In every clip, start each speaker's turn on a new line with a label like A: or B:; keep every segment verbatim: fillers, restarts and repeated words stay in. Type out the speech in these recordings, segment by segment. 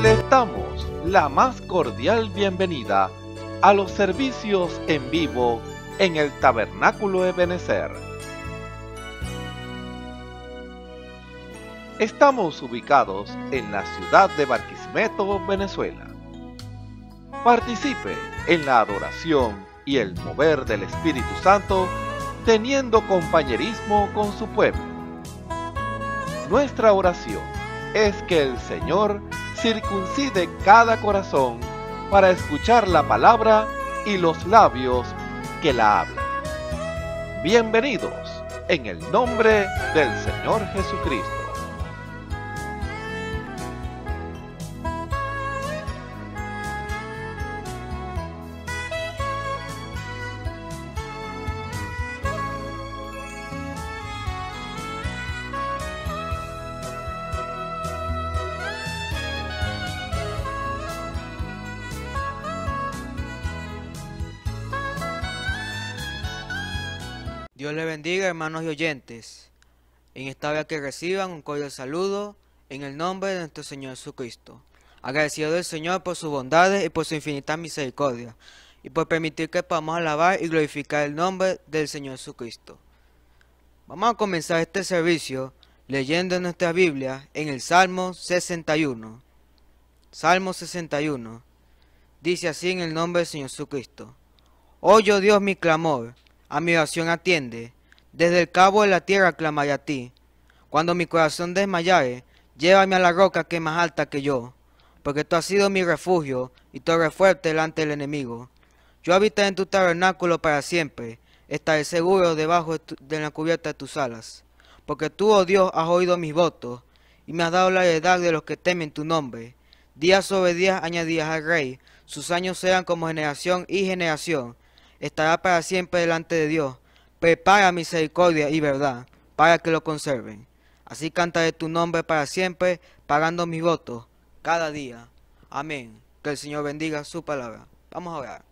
A: Les damos la más cordial bienvenida a los servicios en vivo en el Tabernáculo Ebenezer. Estamos ubicados en la ciudad de Barquisimeto, Venezuela. Participe en la adoración y el mover del Espíritu Santo, teniendo compañerismo con su pueblo. Nuestra oración es que el Señor circuncide cada corazón para escuchar la palabra y los labios que la hablan. Bienvenidos en el nombre del Señor Jesucristo.
B: Dios les bendiga, hermanos y oyentes. En esta hora que reciban un cordial saludo en el nombre de nuestro Señor Jesucristo. Agradecido del Señor por sus bondades y por su infinita misericordia, y por permitir que podamos alabar y glorificar el nombre del Señor Jesucristo. Vamos a comenzar este servicio leyendo en nuestra Biblia en el Salmo sesenta y uno. Salmo sesenta y uno. Dice así en el nombre del Señor Jesucristo: Oye, oh Dios, mi clamor, a mi oración atiende, desde el cabo de la tierra clamaré a ti. Cuando mi corazón desmayare, llévame a la roca que es más alta que yo, porque tú has sido mi refugio y torre fuerte delante del enemigo. Yo habitaré en tu tabernáculo para siempre, estaré seguro debajo de, tu, de la cubierta de tus alas, porque tú, oh Dios, has oído mis votos, y me has dado la heredad de los que temen tu nombre. Día sobre día añadías al rey, sus años sean como generación y generación. Estará para siempre delante de Dios. Prepara misericordia y verdad, para que lo conserven. Así cantaré tu nombre para siempre, pagando mis votos cada día. Amén. Que el Señor bendiga su palabra. Vamos a orar.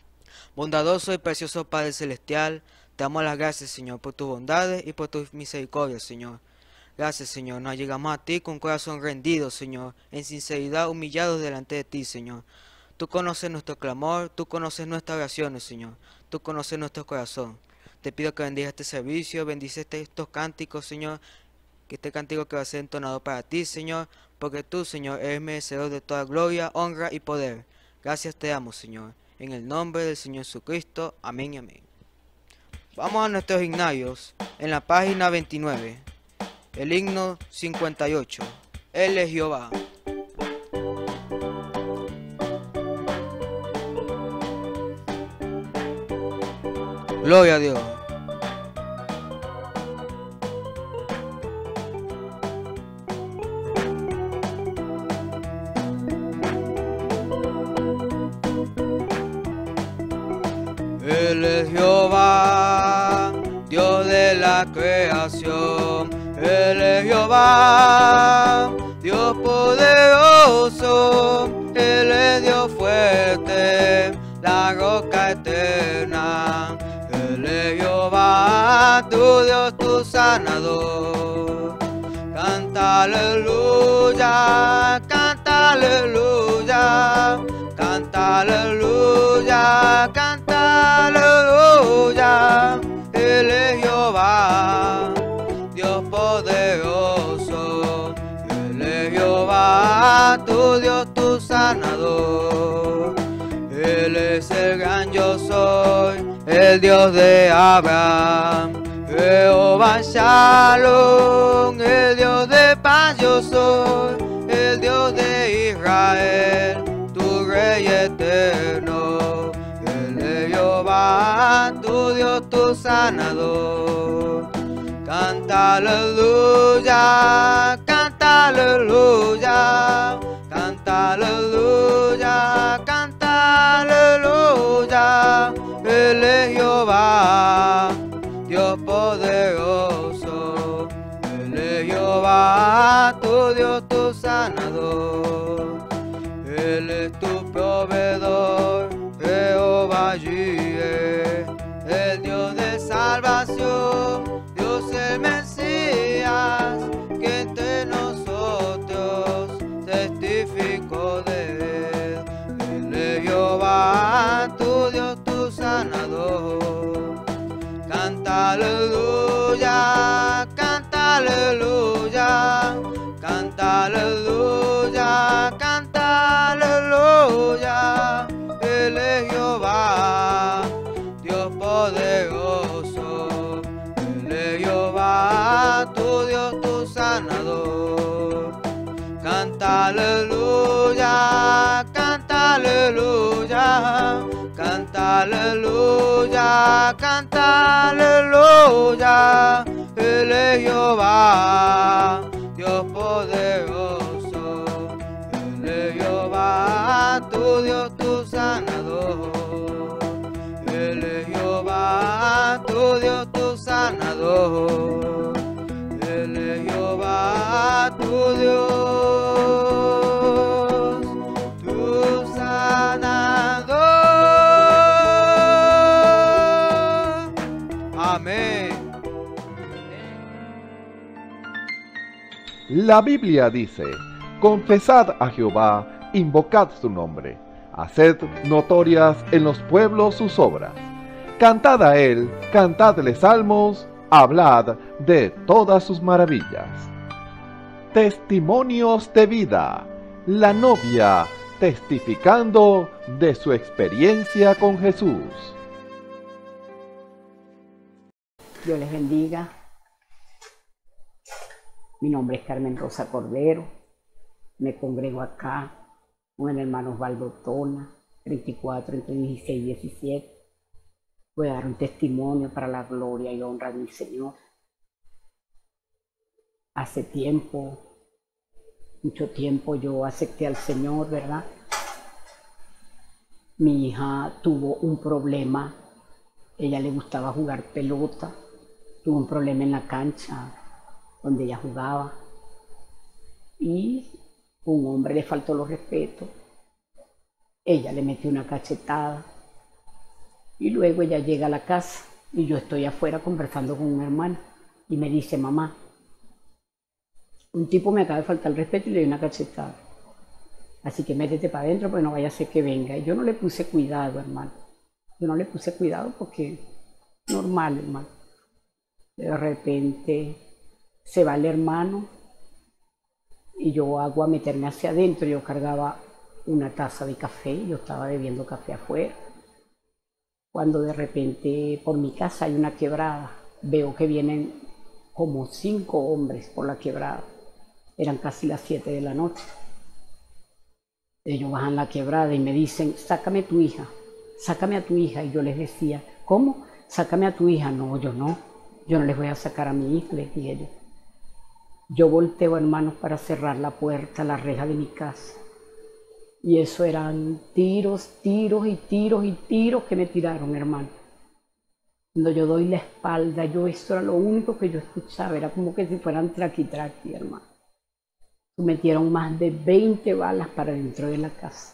B: Bondadoso y precioso Padre Celestial, te damos las gracias, Señor, por tus bondades y por tus misericordias, Señor. Gracias, Señor. Nos llegamos a ti con un corazón rendido, Señor, en sinceridad, humillados delante de ti, Señor. Tú conoces nuestro clamor, tú conoces nuestras oraciones, Señor. Tú conoces nuestro corazón. Te pido que bendiga este servicio, bendice este, estos cánticos, Señor. Que este cántico que va a ser entonado para ti, Señor. Porque tú, Señor, eres merecedor de toda gloria, honra y poder. Gracias te damos, Señor. En el nombre del Señor Jesucristo. Amén y amén. Vamos a nuestros himnarios. En la página veintinueve. El himno cincuenta y ocho. Él es Jehová. Gloria a Dios. Él es Jehová, Dios de la creación. Él es Jehová, Dios poderoso. Él es Dios fuerte, la roca eterna. Él es Jehová, tu Dios, tu sanador. Canta aleluya, canta aleluya, canta aleluya, canta aleluya. Él es Jehová, Dios poderoso. Él es Jehová, tu Dios, tu sanador. Él es el gran yo soy, el Dios de Abraham. Jehová Shalom, el Dios de paz yo soy, el Dios de Israel, tu Rey eterno. Él es Jehová, tu Dios, tu sanador. Canta aleluya, canta aleluya, canta aleluya, canta aleluya. Él es Jehová, Dios poderoso. Él es Jehová, tu Dios, tu sanador. Él es tu proveedor, Jehová Jireh, el Dios de salvación, Dios el Mesías, que entre nosotros testificó. canta aleluya, canta aleluya, Él es Jehová, Dios poderoso, Él es Jehová, tu Dios, tu sanador. Canta aleluya, canta aleluya, canta aleluya, canta aleluya, Él es Jehová, Dios poderoso, Él es Jehová, tu Dios, tu sanador. Él es Jehová, tu Dios, tu sanador. Él es Jehová, tu Dios, tu sanador. Amén.
A: La Biblia dice: confesad a Jehová, invocad su nombre, haced notorias en los pueblos sus obras. Cantad a él, cantadle salmos, hablad de todas sus maravillas. Testimonios de vida. La novia testificando de su experiencia con Jesús.
C: Dios les bendiga. Mi nombre es Carmen Rosa Cordero. Me congrego acá con el hermano Osvaldo Tona, treinta y cuatro, entre dieciséis y diecisiete. Voy a dar un testimonio para la gloria y honra de mi Señor. Hace tiempo, mucho tiempo, yo acepté al Señor, ¿verdad? Mi hija tuvo un problema. Ella le gustaba jugar pelota. Tuvo un problema en la cancha donde ella jugaba. Y un hombre le faltó los respetos. Ella le metió una cachetada. Y luego ella llega a la casa y yo estoy afuera conversando con un hermano y me dice: mamá, un tipo me acaba de faltar el respeto y le dio una cachetada. Así que métete para adentro porque no vaya a ser que venga. Y yo no le puse cuidado, hermano. Yo no le puse cuidado porque normal, hermano. De repente se va el hermano y yo hago a meterme hacia adentro. Yo cargaba una taza de café y yo estaba bebiendo café afuera. Cuando de repente por mi casa hay una quebrada, veo que vienen como cinco hombres por la quebrada. Eran casi las siete de la noche. Ellos bajan la quebrada y me dicen: sácame tu hija, sácame a tu hija. Y yo les decía: ¿cómo? Sácame a tu hija. No, yo no, yo no les voy a sacar a mi hija, les dije yo. Yo volteo, hermanos, para cerrar la puerta, la reja de mi casa. Y eso eran tiros, tiros y tiros y tiros que me tiraron, hermano. Cuando yo doy la espalda, yo eso era lo único que yo escuchaba. Era como que si fueran traqui traqui, hermano. Metieron más de veinte balas para dentro de la casa.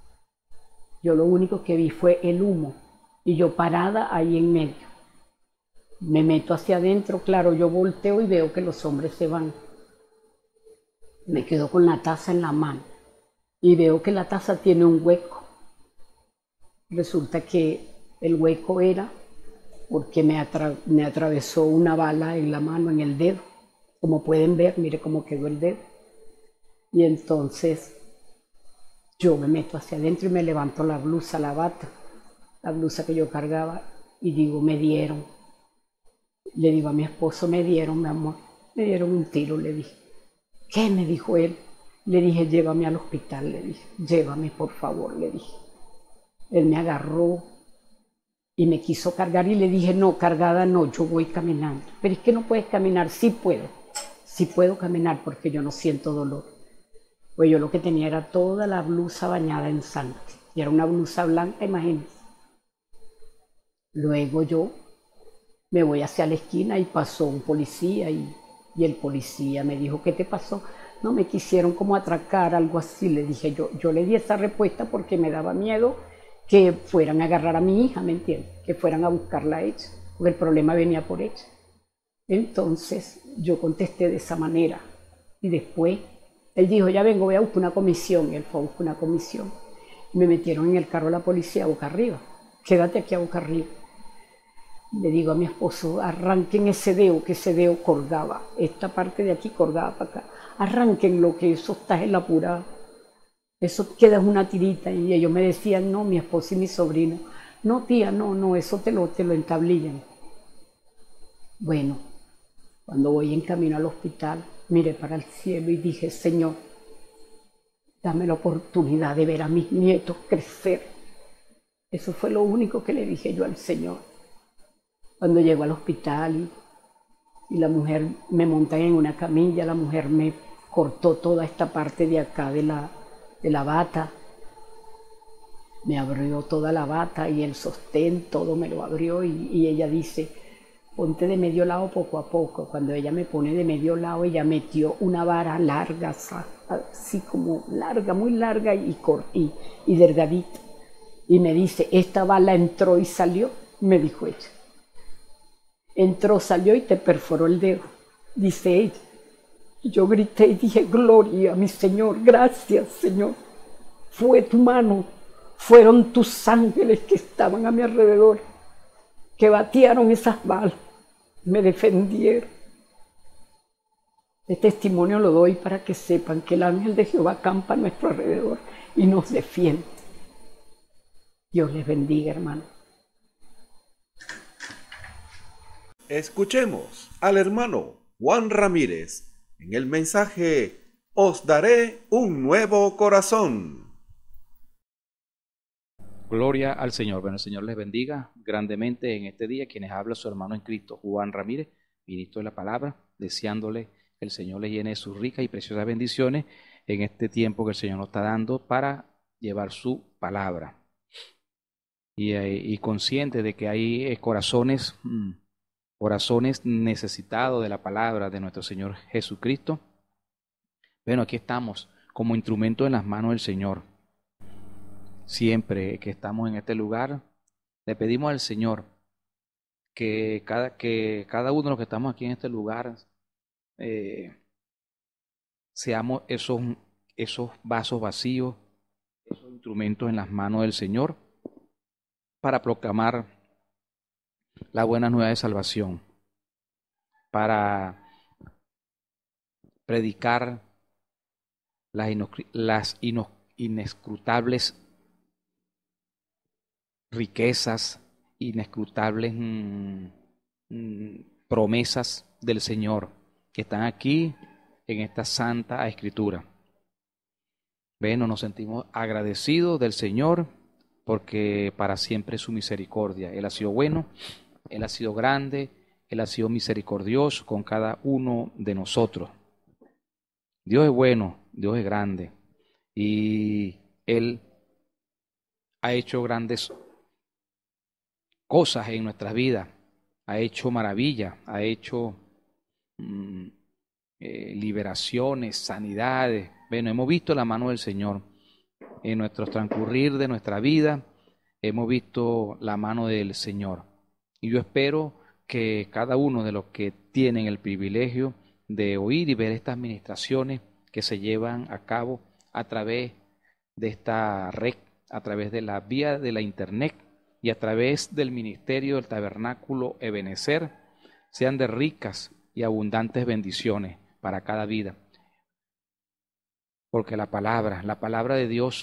C: Yo lo único que vi fue el humo. Y yo parada ahí en medio. Me meto hacia adentro, claro, yo volteo y veo que los hombres se van. Me quedo con la taza en la mano. Y veo que la taza tiene un hueco. Resulta que el hueco era porque me, atra me atravesó una bala en la mano, en el dedo. Como pueden ver, mire cómo quedó el dedo. Y entonces yo me meto hacia adentro y me levanto la blusa, la bata, la blusa que yo cargaba, y digo: me dieron. Le digo a mi esposo: me dieron, mi amor, me dieron un tiro, le dije. ¿Qué? Me dijo él. Le dije: llévame al hospital, le dije, llévame por favor, le dije. Él me agarró y me quiso cargar y le dije: no, cargada no, yo voy caminando. Pero es que no puedes caminar. Sí puedo, sí puedo caminar porque yo no siento dolor. Pues yo lo que tenía era toda la blusa bañada en sangre. Y era una blusa blanca, imagínense. Luego yo me voy hacia la esquina y pasó un policía y, y el policía me dijo: ¿qué te pasó? No, me quisieron como atracar, algo así. Le dije yo, yo le di esa respuesta porque me daba miedo que fueran a agarrar a mi hija, ¿me entiendes? Que fueran a buscarla a ella, porque el problema venía por ella. Entonces yo contesté de esa manera. Y después él dijo: ya vengo, voy a buscar una comisión. Y él fue a buscar una comisión. Y me metieron en el carro de la policía boca arriba. Quédate aquí a boca arriba. Le digo a mi esposo, arranquen ese dedo, que ese dedo colgaba, esta parte de aquí colgaba para acá. Arranquen lo que eso está en la pura, eso queda en una tirita. Y ellos me decían, no, mi esposo y mi sobrino, no tía, no, no, eso te lo, te lo entablillan. Bueno, cuando voy en camino al hospital, miré para el cielo y dije, Señor, dame la oportunidad de ver a mis nietos crecer. Eso fue lo único que le dije yo al Señor. Cuando llego al hospital y, y la mujer me monta en una camilla, la mujer me cortó toda esta parte de acá de la, de la bata, me abrió toda la bata y el sostén, todo me lo abrió y, y ella dice, ponte de medio lado poco a poco. Cuando ella me pone de medio lado, ella metió una vara larga, así como larga, muy larga y, y, y delgadita. Y me dice, esta bala entró y salió, me dijo ella. Entró, salió y te perforó el dedo, dice ella. Y yo grité y dije, gloria a mi Señor, gracias Señor. Fue tu mano, fueron tus ángeles que estaban a mi alrededor, que batearon esas balas, me defendieron. Este testimonio lo doy para que sepan que el ángel de Jehová acampa a nuestro alrededor y nos defiende. Dios les bendiga, hermano.
A: Escuchemos al hermano Juan Ramírez en el mensaje Os daré un nuevo corazón.
D: Gloria al Señor. Bueno, el Señor les bendiga grandemente en este día. Quienes habla su hermano en Cristo, Juan Ramírez, ministro de la palabra, deseándole que el Señor le llene de sus ricas y preciosas bendiciones en este tiempo que el Señor nos está dando para llevar su palabra. Y, y consciente de que hay eh, corazones, mm, corazones necesitados de la palabra de nuestro Señor Jesucristo. Bueno, aquí estamos como instrumento en las manos del Señor. Siempre que estamos en este lugar, le pedimos al Señor que cada, que cada uno de los que estamos aquí en este lugar eh, seamos esos, esos vasos vacíos, esos instrumentos en las manos del Señor para proclamar la buena nueva de salvación, para predicar las, ino, las ino, inescrutables riquezas, inescrutables mmm, mmm, promesas del Señor que están aquí en esta santa escritura. Bueno, nos sentimos agradecidos del Señor porque para siempre es su misericordia. Él ha sido bueno, Él ha sido grande, Él ha sido misericordioso con cada uno de nosotros. Dios es bueno, Dios es grande y Él ha hecho grandes cosas en nuestras vidas, ha hecho maravillas, ha hecho mmm, eh, liberaciones, sanidades. Bueno, hemos visto la mano del Señor en nuestro transcurrir de nuestra vida, hemos visto la mano del Señor. Y yo espero que cada uno de los que tienen el privilegio de oír y ver estas ministraciones que se llevan a cabo a través de esta red, a través de la vía de la internet y a través del ministerio del Tabernáculo Ebenecer, sean de ricas y abundantes bendiciones para cada vida. Porque la palabra, la palabra de Dios,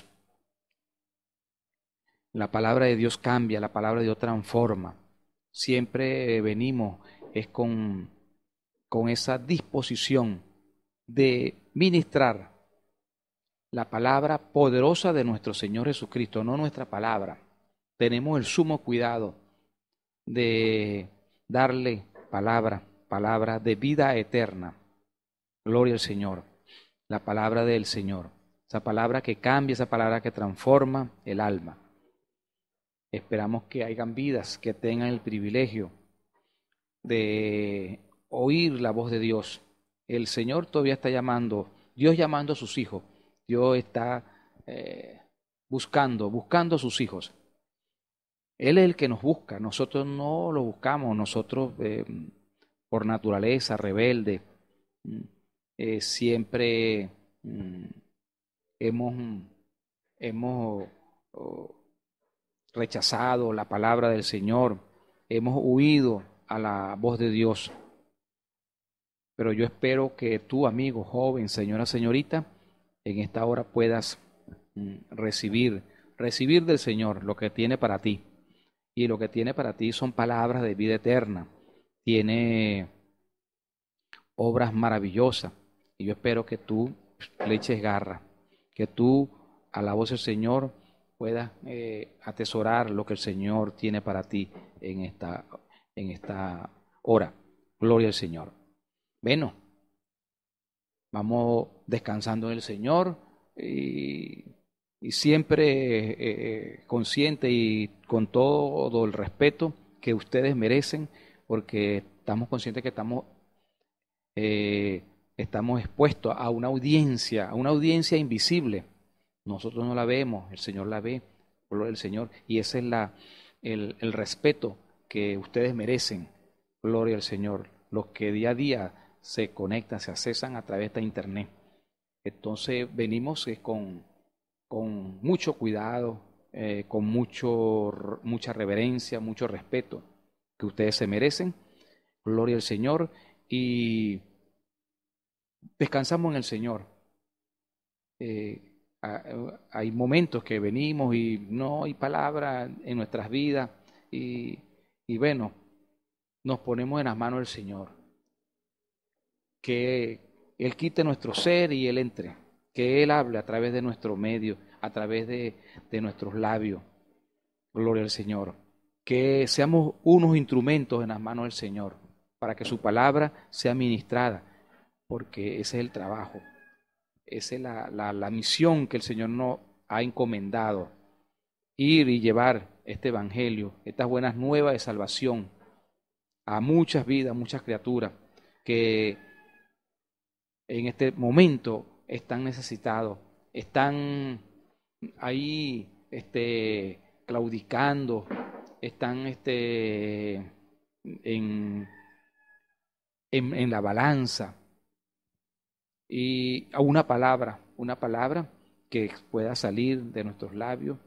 D: la palabra de Dios cambia, la palabra de Dios transforma. Siempre venimos es con, con esa disposición de ministrar la palabra poderosa de nuestro Señor Jesucristo, no nuestra palabra. Tenemos el sumo cuidado de darle palabra, palabra de vida eterna. Gloria al Señor. La palabra del Señor. Esa palabra que cambia, esa palabra que transforma el alma. Esperamos que hayan vidas que tengan el privilegio de oír la voz de Dios. El Señor todavía está llamando, Dios llamando a sus hijos. Dios está eh, buscando, buscando a sus hijos. Él es el que nos busca, nosotros no lo buscamos, nosotros eh, por naturaleza rebelde, eh, siempre mm, hemos, hemos oh, rechazado la palabra del Señor, hemos huido a la voz de Dios. Pero yo espero que tú, amigo, joven, señora, señorita, en esta hora puedas mm, recibir, recibir del Señor lo que tiene para ti. Y lo que tiene para ti son palabras de vida eterna. Tiene obras maravillosas. Y yo espero que tú le eches garra, que tú a la voz del Señor puedas eh, atesorar lo que el Señor tiene para ti en esta, en esta hora. Gloria al Señor. Bueno, vamos descansando en el Señor y, y siempre eh, consciente y con todo el respeto que ustedes merecen, porque estamos conscientes que estamos, eh, estamos expuestos a una audiencia, a una audiencia invisible. Nosotros no la vemos, el Señor la ve, por lo del Señor, y ese es la, el, el respeto que ustedes merecen. Gloria al Señor, los que día a día se conectan, se accesan a través de internet. Entonces venimos eh, con, con mucho cuidado, eh, con mucho, mucha reverencia, mucho respeto que ustedes se merecen. Gloria al Señor y descansamos en el Señor. Eh, hay momentos que venimos y no hay palabra en nuestras vidas y, y bueno, nos ponemos en las manos del Señor. Que Él quite nuestro ser y Él entre, que Él hable a través de nuestro medio, a través de, de nuestros labios. Gloria al Señor. Que seamos unos instrumentos en las manos del Señor, para que su palabra sea ministrada, porque ese es el trabajo, esa es la, la, la misión que el Señor nos ha encomendado, ir y llevar este evangelio, estas buenas nuevas de salvación a muchas vidas, muchas criaturas que en este momento están necesitados, están ahí este, claudicando, están este, en, en, en la balanza. Y a una palabra, una palabra que pueda salir de nuestros labios,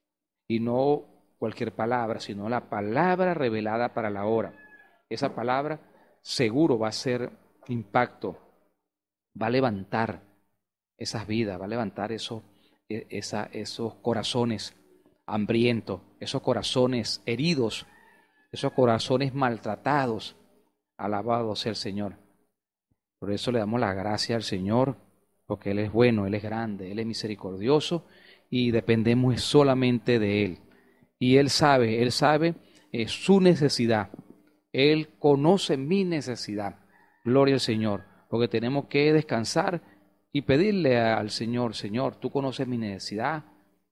D: y no cualquier palabra, sino la palabra revelada para la hora. Esa palabra seguro va a ser impacto, va a levantar esas vidas, va a levantar esos, esa, esos corazones hambrientos, esos corazones heridos, esos corazones maltratados. Alabado sea el Señor. Por eso le damos la gracia al Señor, porque Él es bueno, Él es grande, Él es misericordioso y dependemos solamente de Él. Y Él sabe, Él sabe eh, su necesidad. Él conoce mi necesidad. Gloria al Señor. Porque tenemos que descansar y pedirle al Señor, Señor, tú conoces mi necesidad,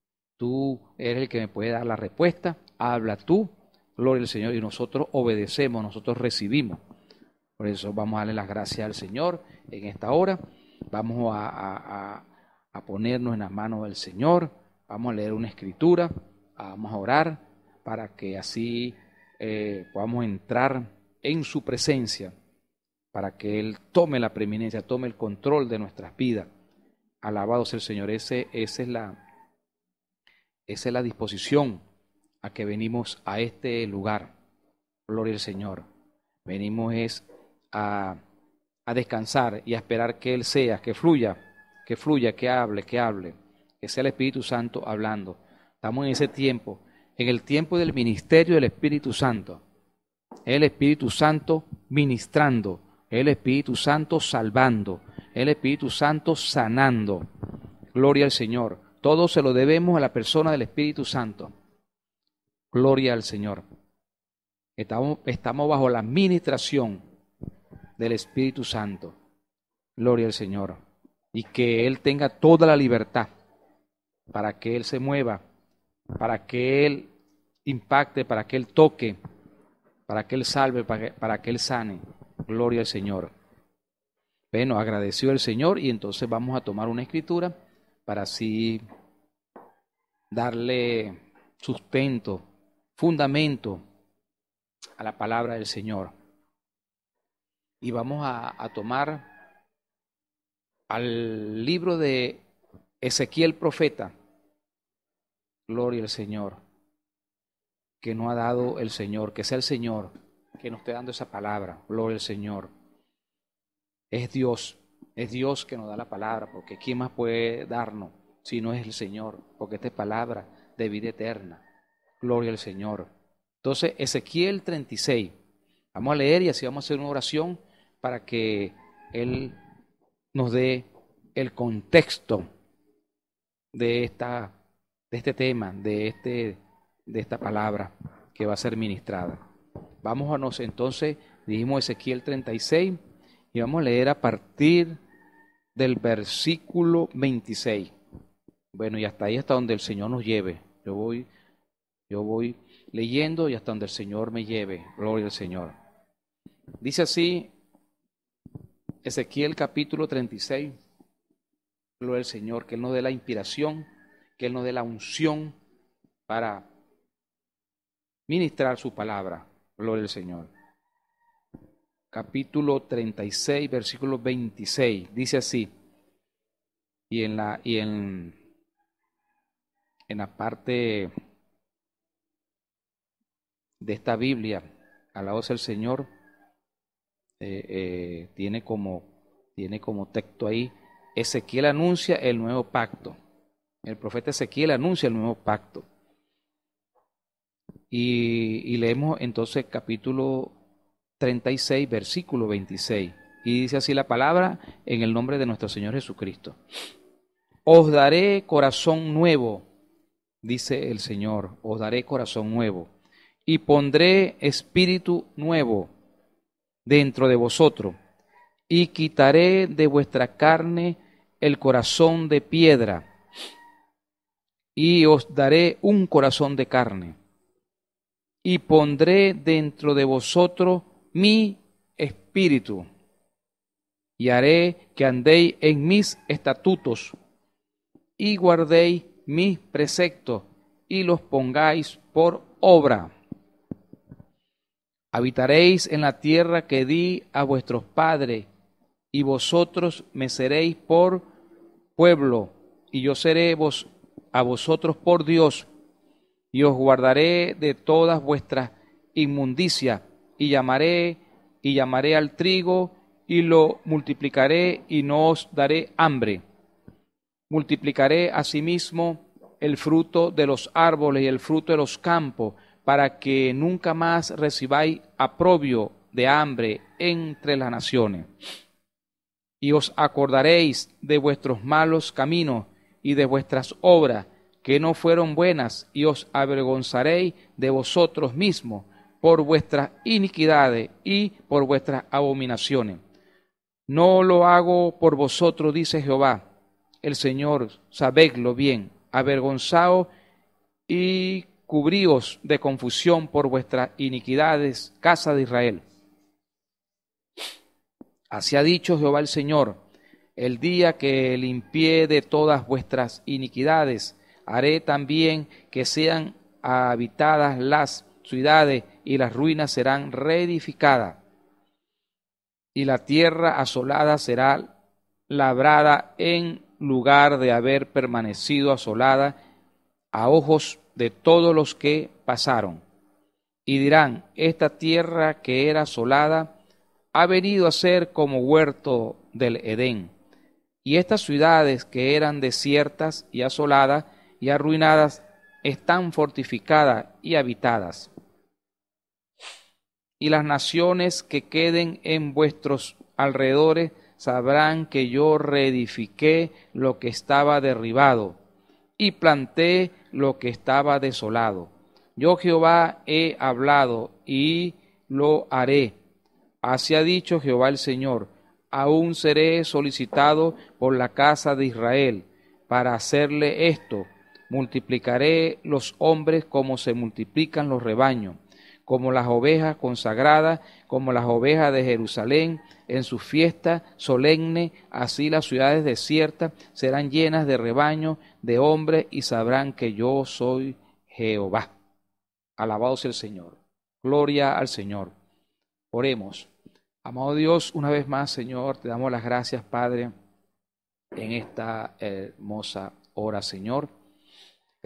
D: tú eres el que me puede dar la respuesta, habla tú, gloria al Señor, y nosotros obedecemos, nosotros recibimos. Por eso vamos a darle las gracias al Señor en esta hora, vamos a, a, a ponernos en las manos del Señor, vamos a leer una escritura, vamos a orar para que así eh, podamos entrar en su presencia, para que Él tome la preeminencia, tome el control de nuestras vidas. Alabado sea el Señor. Ese, esa, es la, esa es la disposición a que venimos a este lugar. Gloria al Señor. Venimos es a, a descansar y a esperar que Él sea, que fluya, que fluya, que hable, que hable, que sea el Espíritu Santo hablando. Estamos en ese tiempo, en el tiempo del ministerio del Espíritu Santo. El Espíritu Santo ministrando, el Espíritu Santo salvando, el Espíritu Santo sanando. Gloria al Señor. Todo se lo debemos a la persona del Espíritu Santo. Gloria al Señor. Estamos, estamos bajo la administración del Espíritu Santo. Gloria al Señor. Y que Él tenga toda la libertad para que Él se mueva, para que Él impacte, para que Él toque, para que Él salve, para que, para que Él sane. Gloria al Señor. Bueno, agradeció el Señor y entonces vamos a tomar una escritura para así darle sustento, fundamento a la palabra del Señor. Y vamos a, a tomar al libro de Ezequiel profeta. Gloria al Señor. que nos ha dado el Señor, que sea el Señor que nos esté dando esa palabra. Gloria al Señor. Es Dios, es Dios que nos da la palabra, porque ¿quién más puede darnos si no es el Señor? Porque esta es palabra de vida eterna. Gloria al Señor. Entonces, Ezequiel treinta y seis. Vamos a leer y así vamos a hacer una oración para que Él nos dé el contexto de, esta, de este tema, de, este, de esta palabra que va a ser ministrada. Vamos a nos entonces, dijimos Ezequiel treinta y seis, y vamos a leer a partir del versículo veintiséis. Bueno, y hasta ahí, hasta donde el Señor nos lleve. Yo voy, yo voy leyendo y hasta donde el Señor me lleve. Gloria al Señor. Dice así Ezequiel capítulo treinta y seis. Gloria al Señor, que Él nos dé la inspiración, que Él nos dé la unción para ministrar su palabra. Gloria al Señor. Capítulo treinta y seis, versículo veintiséis. Dice así. Y en la, y en, en la parte de esta Biblia, alabado sea el Señor, eh, eh, tiene como, tiene como texto ahí, Ezequiel anuncia el nuevo pacto. El profeta Ezequiel anuncia el nuevo pacto. Y, y leemos entonces capítulo treinta y seis, versículo veintiséis. Y dice así la palabra en el nombre de nuestro Señor Jesucristo. Os daré corazón nuevo, dice el Señor, os daré corazón nuevo. Y pondré espíritu nuevo dentro de vosotros. Y quitaré de vuestra carne el corazón de piedra. Y os daré un corazón de carne. Y pondré dentro de vosotros mi espíritu. Y haré que andéis en mis estatutos. Y guardéis mis preceptos. Y los pongáis por obra. Habitaréis en la tierra que di a vuestros padres, y vosotros me seréis por pueblo, y yo seré vos, a vosotros por Dios, y os guardaré de todas vuestras inmundicias, y llamaré, y llamaré al trigo, y lo multiplicaré, y no os daré hambre. Multiplicaré asimismo el fruto de los árboles y el fruto de los campos, para que nunca más recibáis aprobio de hambre entre las naciones. Y os acordaréis de vuestros malos caminos y de vuestras obras, que no fueron buenas, y os avergonzaréis de vosotros mismos por vuestras iniquidades y por vuestras abominaciones. No lo hago por vosotros, dice Jehová, el Señor, sabedlo bien, avergonzaos y cubríos de confusión por vuestras iniquidades, casa de Israel. Así ha dicho Jehová el Señor, el día que limpié de todas vuestras iniquidades, haré también que sean habitadas las ciudades y las ruinas serán reedificadas. Y la tierra asolada será labrada en lugar de haber permanecido asolada a ojos de todos los que pasaron. Y dirán, esta tierra que era asolada ha venido a ser como huerto del Edén. Y estas ciudades que eran desiertas y asoladas y arruinadas están fortificadas y habitadas. Y las naciones que queden en vuestros alrededores sabrán que yo reedifiqué lo que estaba derribado y planté lo que estaba desolado. Yo Jehová he hablado y lo haré. Así ha dicho Jehová el Señor. Aún seré solicitado por la casa de Israel para hacerle esto. Multiplicaré los hombres como se multiplican los rebaños, como las ovejas consagradas, como las ovejas de Jerusalén, en su fiesta solemne, así las ciudades desiertas serán llenas de rebaños de hombres y sabrán que yo soy Jehová. Alabado sea el Señor. Gloria al Señor. Oremos. Amado Dios, una vez más, Señor, te damos las gracias, Padre, en esta hermosa hora, Señor.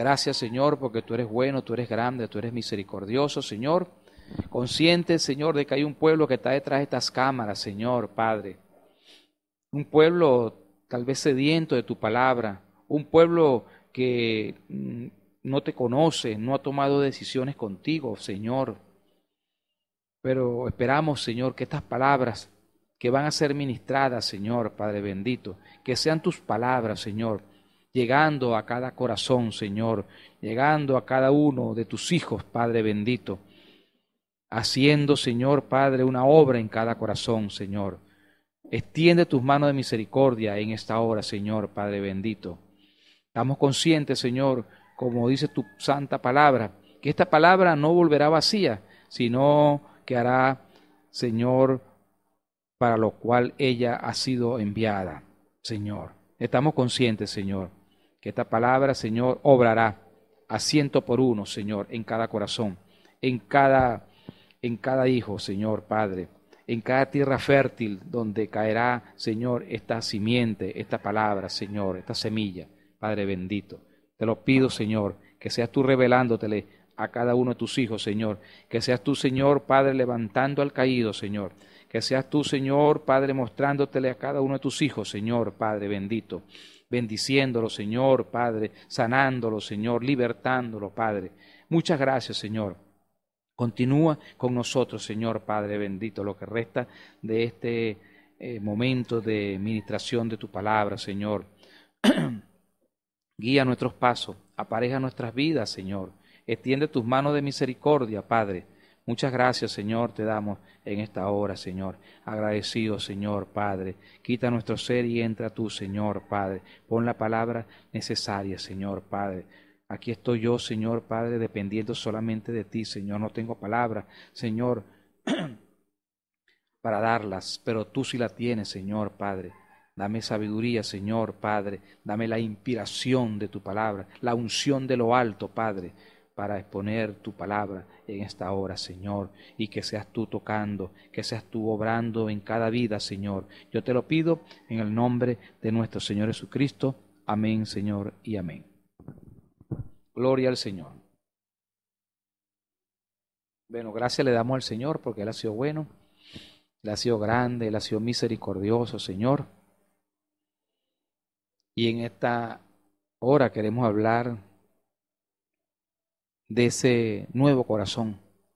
D: Gracias, Señor, porque tú eres bueno, tú eres grande, tú eres misericordioso, Señor. Consciente, Señor, de que hay un pueblo que está detrás de estas cámaras, Señor, Padre. Un pueblo tal vez sediento de tu palabra, un pueblo que mm, no te conoce, no ha tomado decisiones contigo, Señor. Pero esperamos, Señor, que estas palabras que van a ser ministradas, Señor, Padre bendito, que sean tus palabras, Señor, llegando a cada corazón, Señor, llegando a cada uno de tus hijos, Padre bendito, haciendo, Señor, Padre, una obra en cada corazón, Señor. Extiende tus manos de misericordia en esta hora, Señor, Padre bendito. Estamos conscientes, Señor, como dice tu santa palabra, que esta palabra no volverá vacía, sino que hará, Señor, para lo cual ella ha sido enviada, Señor. Estamos conscientes, Señor, que esta palabra, Señor, obrará a ciento por uno, Señor, en cada corazón, en cada, en cada hijo, Señor, Padre, en cada tierra fértil donde caerá, Señor, esta simiente, esta palabra, Señor, esta semilla, Padre bendito. Te lo pido, Señor, que seas tú revelándotele a cada uno de tus hijos, Señor, que seas tú, Señor, Padre, levantando al caído, Señor, que seas tú, Señor, Padre, mostrándotele a cada uno de tus hijos, Señor, Padre bendito, bendiciéndolo, Señor, Padre, sanándolo, Señor, libertándolo, Padre. Muchas gracias, Señor. Continúa con nosotros, Señor, Padre bendito, lo que resta de este eh, momento de ministración de tu palabra, Señor. Guía nuestros pasos, apareja nuestras vidas, Señor. Extiende tus manos de misericordia, Padre. Muchas gracias, Señor, te damos en esta hora, Señor. Agradecido, Señor, Padre. Quita nuestro ser y entra tú, Señor, Padre. Pon la palabra necesaria, Señor, Padre. Aquí estoy yo, Señor, Padre, dependiendo solamente de ti, Señor. No tengo palabra, Señor, para darlas, pero tú sí la tienes, Señor, Padre. Dame sabiduría, Señor, Padre. Dame la inspiración de tu palabra, la unción de lo alto, Padre, para exponer tu palabra en esta hora, Señor, y que seas tú tocando, que seas tú obrando en cada vida, Señor. Yo te lo pido en el nombre de nuestro Señor Jesucristo. Amén, Señor, y amén. Gloria al Señor. Bueno, gracias le damos al Señor porque Él ha sido bueno, Él ha sido grande, Él ha sido misericordioso, Señor. Y en esta hora queremos hablar de ese nuevo corazón.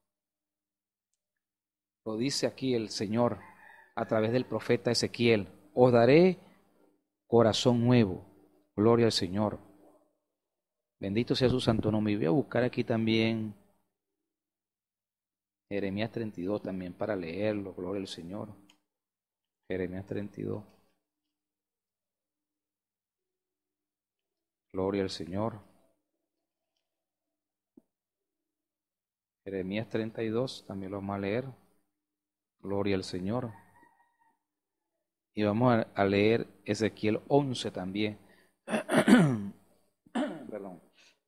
D: Lo dice aquí el Señor a través del profeta Ezequiel: os daré corazón nuevo. Gloria al Señor. Bendito sea su santo nombre. Y voy a buscar aquí también Jeremías treinta y dos también para leerlo. Gloria al Señor. Jeremías treinta y dos. Gloria al Señor. Jeremías treinta y dos también lo vamos a leer. Gloria al Señor. Y vamos a leer Ezequiel once también. Perdón.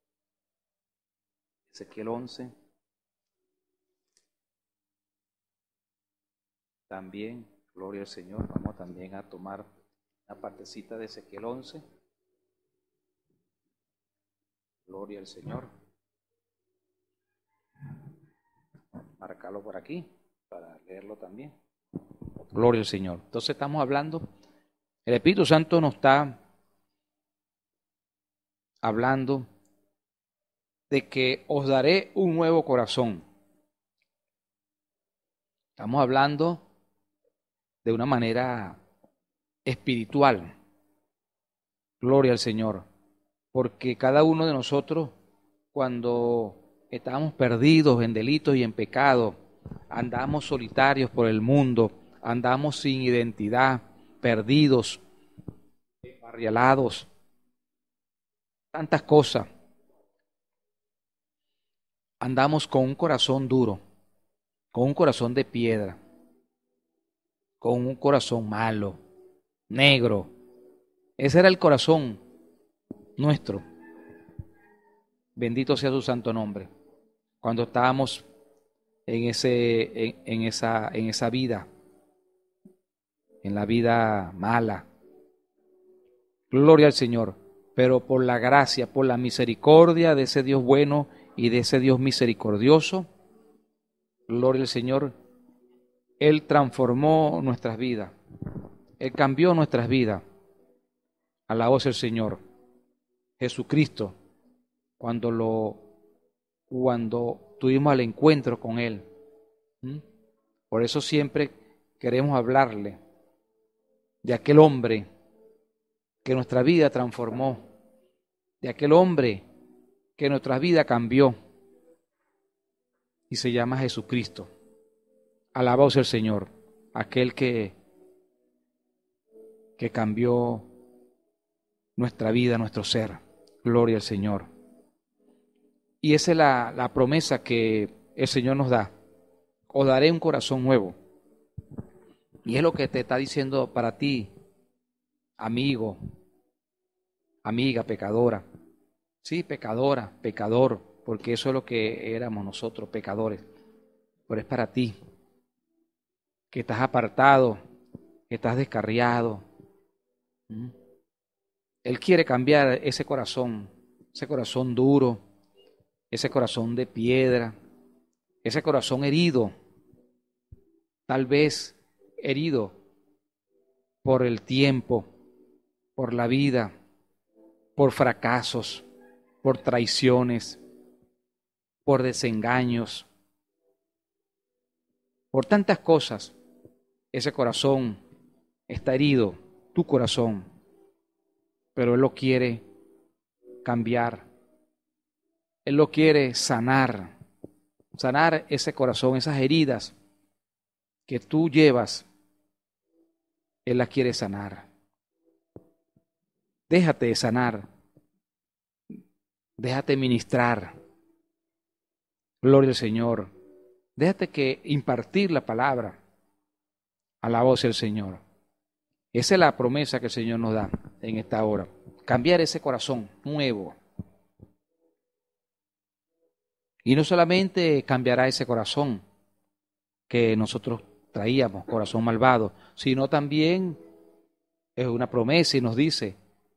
D: Ezequiel once. También, gloria al Señor. Vamos también a tomar una partecita de Ezequiel once. Gloria al Señor. Marcarlo por aquí para leerlo también. Gloria al Señor. Entonces estamos hablando, el Espíritu Santo nos está hablando de que os daré un nuevo corazón. Estamos hablando de una manera espiritual. Gloria al Señor. Porque cada uno de nosotros, cuando estábamos perdidos en delitos y en pecado, andamos solitarios por el mundo, andamos sin identidad, perdidos, embarrialados, tantas cosas. Andamos con un corazón duro, con un corazón de piedra, con un corazón malo, negro. Ese era el corazón nuestro. Bendito sea su santo nombre. Cuando estábamos en ese, en, en esa, en esa vida, en la vida mala. Gloria al Señor. pero por la gracia, por la misericordia de ese Dios bueno y de ese Dios misericordioso, gloria al Señor, Él transformó nuestras vidas, Él cambió nuestras vidas. Alabado sea el Señor. Jesucristo, cuando lo, cuando tuvimos el encuentro con Él. ¿Mm? Por eso siempre queremos hablarle de aquel hombre que nuestra vida transformó, de aquel hombre que nuestra vida cambió, y se llama Jesucristo. Alabado sea el Señor, aquel que, que cambió nuestra vida, nuestro ser. Gloria al Señor. Y esa es la, la promesa que el Señor nos da. Os daré un corazón nuevo. Y es lo que te está diciendo para ti, amigo, amiga, pecadora. Sí, pecadora, pecador, porque eso es lo que éramos nosotros, pecadores. Pero es para ti, que estás apartado, que estás descarriado. ¿Mm? Él quiere cambiar ese corazón, ese corazón duro, ese corazón de piedra, ese corazón herido, tal vez herido por el tiempo, por la vida, por fracasos, por traiciones, por desengaños, por tantas cosas. Ese corazón está herido, tu corazón, pero Él lo quiere cambiar. Él lo quiere sanar, sanar ese corazón, esas heridas que tú llevas. Él las quiere sanar. Déjate sanar, déjate ministrar. Gloria al Señor. Déjate que impartir la palabra a la voz del Señor. Esa es la promesa que el Señor nos da en esta hora. Cambiar ese corazón nuevo. Y no solamente cambiará ese corazón que nosotros traíamos, corazón malvado, sino también es una promesa y nos dice,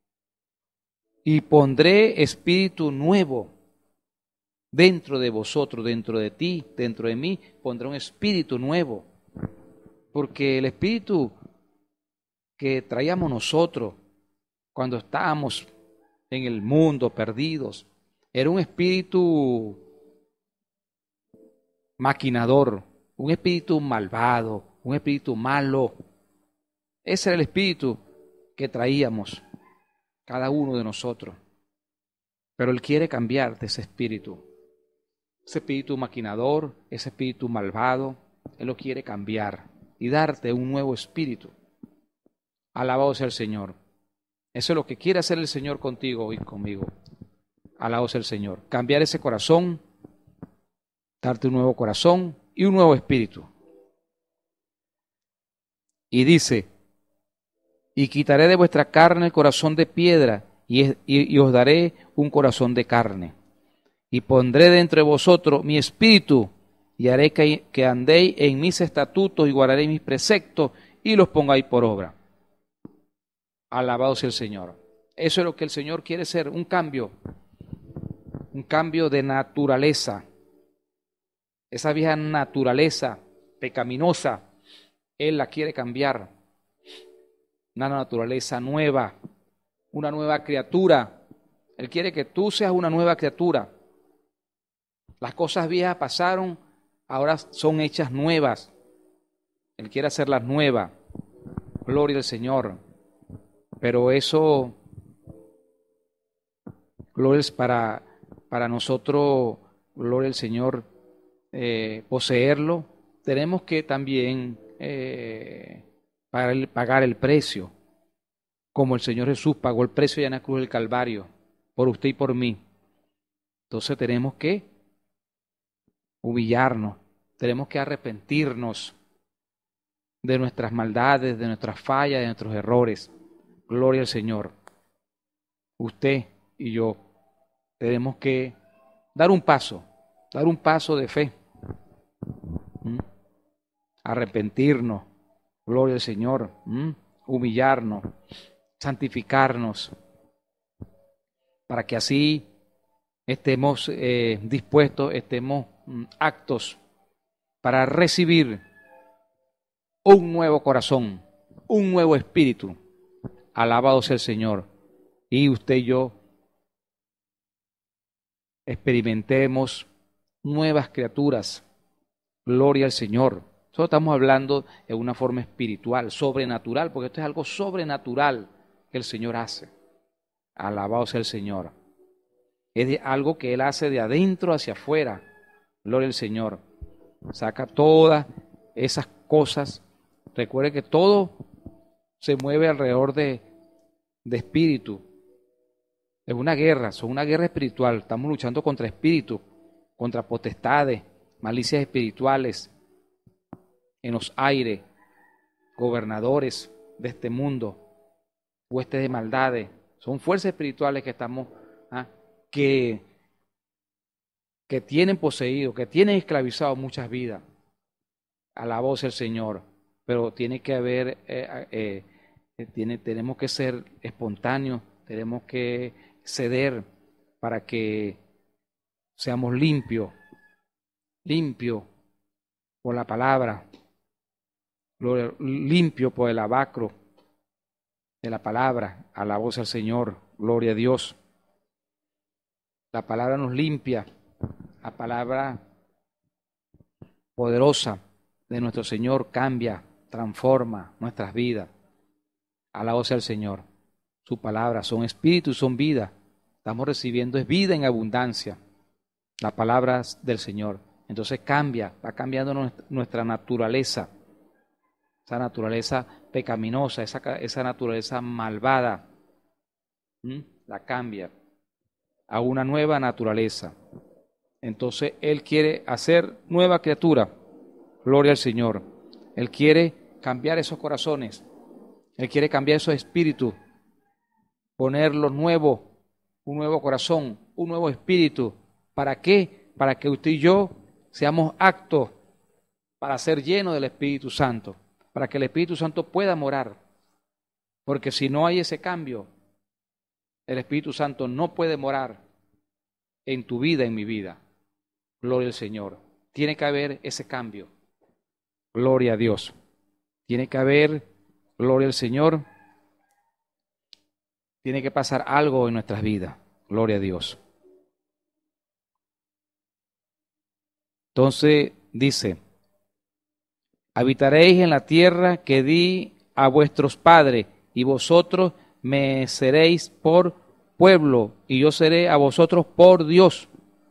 D: y pondré espíritu nuevo dentro de vosotros, dentro de ti, dentro de mí, pondré un espíritu nuevo. Porque el espíritu que traíamos nosotros cuando estábamos en el mundo perdidos, era un espíritu maquinador, un espíritu malvado, un espíritu malo. Ese era el espíritu que traíamos cada uno de nosotros. Pero Él quiere cambiar de ese espíritu. Ese espíritu maquinador, ese espíritu malvado, Él lo quiere cambiar y darte un nuevo espíritu. Alabado sea el Señor. Eso es lo que quiere hacer el Señor contigo y conmigo. Alabado sea el Señor. Cambiar ese corazón, darte un nuevo corazón y un nuevo espíritu. Y dice, y quitaré de vuestra carne el corazón de piedra y, y, y os daré un corazón de carne. Y pondré dentro de vosotros mi espíritu y haré que, que andéis en mis estatutos y guardaréis mis preceptos y los pongáis por obra. Alabado sea el Señor. Eso es lo que el Señor quiere hacer, un cambio, un cambio de naturaleza. Esa vieja naturaleza pecaminosa, Él la quiere cambiar. Una naturaleza nueva, una nueva criatura. Él quiere que tú seas una nueva criatura. Las cosas viejas pasaron, ahora son hechas nuevas. Él quiere hacerlas nuevas. Gloria al Señor. Pero eso, gloria es para, para nosotros, gloria al Señor, eh, poseerlo. Tenemos que también eh, pagar, el, pagar el precio, como el Señor Jesús pagó el precio ya en la cruz del Calvario, por usted y por mí. Entonces tenemos que humillarnos, tenemos que arrepentirnos de nuestras maldades, de nuestras fallas, de nuestros errores. Gloria al Señor. Usted y yo tenemos que dar un paso, dar un paso de fe. ¿Mm? Arrepentirnos. Gloria al Señor. ¿Mm? Humillarnos, santificarnos. para que así estemos eh, dispuestos, estemos mm, aptos para recibir un nuevo corazón, un nuevo espíritu. Alabado sea el Señor. Y usted y yo experimentemos nuevas criaturas. Gloria al Señor. Nosotros estamos hablando de una forma espiritual, sobrenatural, porque esto es algo sobrenatural que el Señor hace. Alabado sea el Señor. Es de algo que Él hace de adentro hacia afuera. Gloria al Señor. Saca todas esas cosas. Recuerde que todo se mueve alrededor de, de espíritu. Es una guerra, son una guerra espiritual. Estamos luchando contra espíritus, contra potestades, malicias espirituales en los aires, gobernadores de este mundo, huestes de maldades. Son fuerzas espirituales que estamos, ¿ah? que, que tienen poseído, que tienen esclavizado muchas vidas. Alabado sea el Señor. Pero tiene que haber, eh, eh, tiene, tenemos que ser espontáneos, tenemos que ceder para que seamos limpios, limpios por la palabra, limpio por el lavacro de la palabra. Alabado sea el Señor, gloria a Dios. La palabra nos limpia, la palabra poderosa de nuestro Señor cambia, transforma nuestras vidas. Alabado sea el Señor. Su palabra son espíritu y son vida. Estamos recibiendo es vida en abundancia. Las palabras del Señor. Entonces cambia, va cambiando nuestra naturaleza. Esa naturaleza pecaminosa, esa, esa naturaleza malvada. ¿Mm? La cambia a una nueva naturaleza. Entonces Él quiere hacer nueva criatura. Gloria al Señor. Él quiere cambiar esos corazones. Él quiere cambiar esos espíritus. Ponerlo nuevo, un nuevo corazón, un nuevo espíritu. ¿Para qué? Para que usted y yo seamos aptos para ser llenos del Espíritu Santo. Para que el Espíritu Santo pueda morar. Porque si no hay ese cambio, el Espíritu Santo no puede morar en tu vida, en mi vida. Gloria al Señor. Tiene que haber ese cambio. Gloria a Dios. Tiene que haber, gloria al Señor. Tiene que pasar algo en nuestras vidas. Gloria a Dios. Entonces dice, habitaréis en la tierra que di a vuestros padres, y vosotros me seréis por pueblo, y yo seré a vosotros por Dios.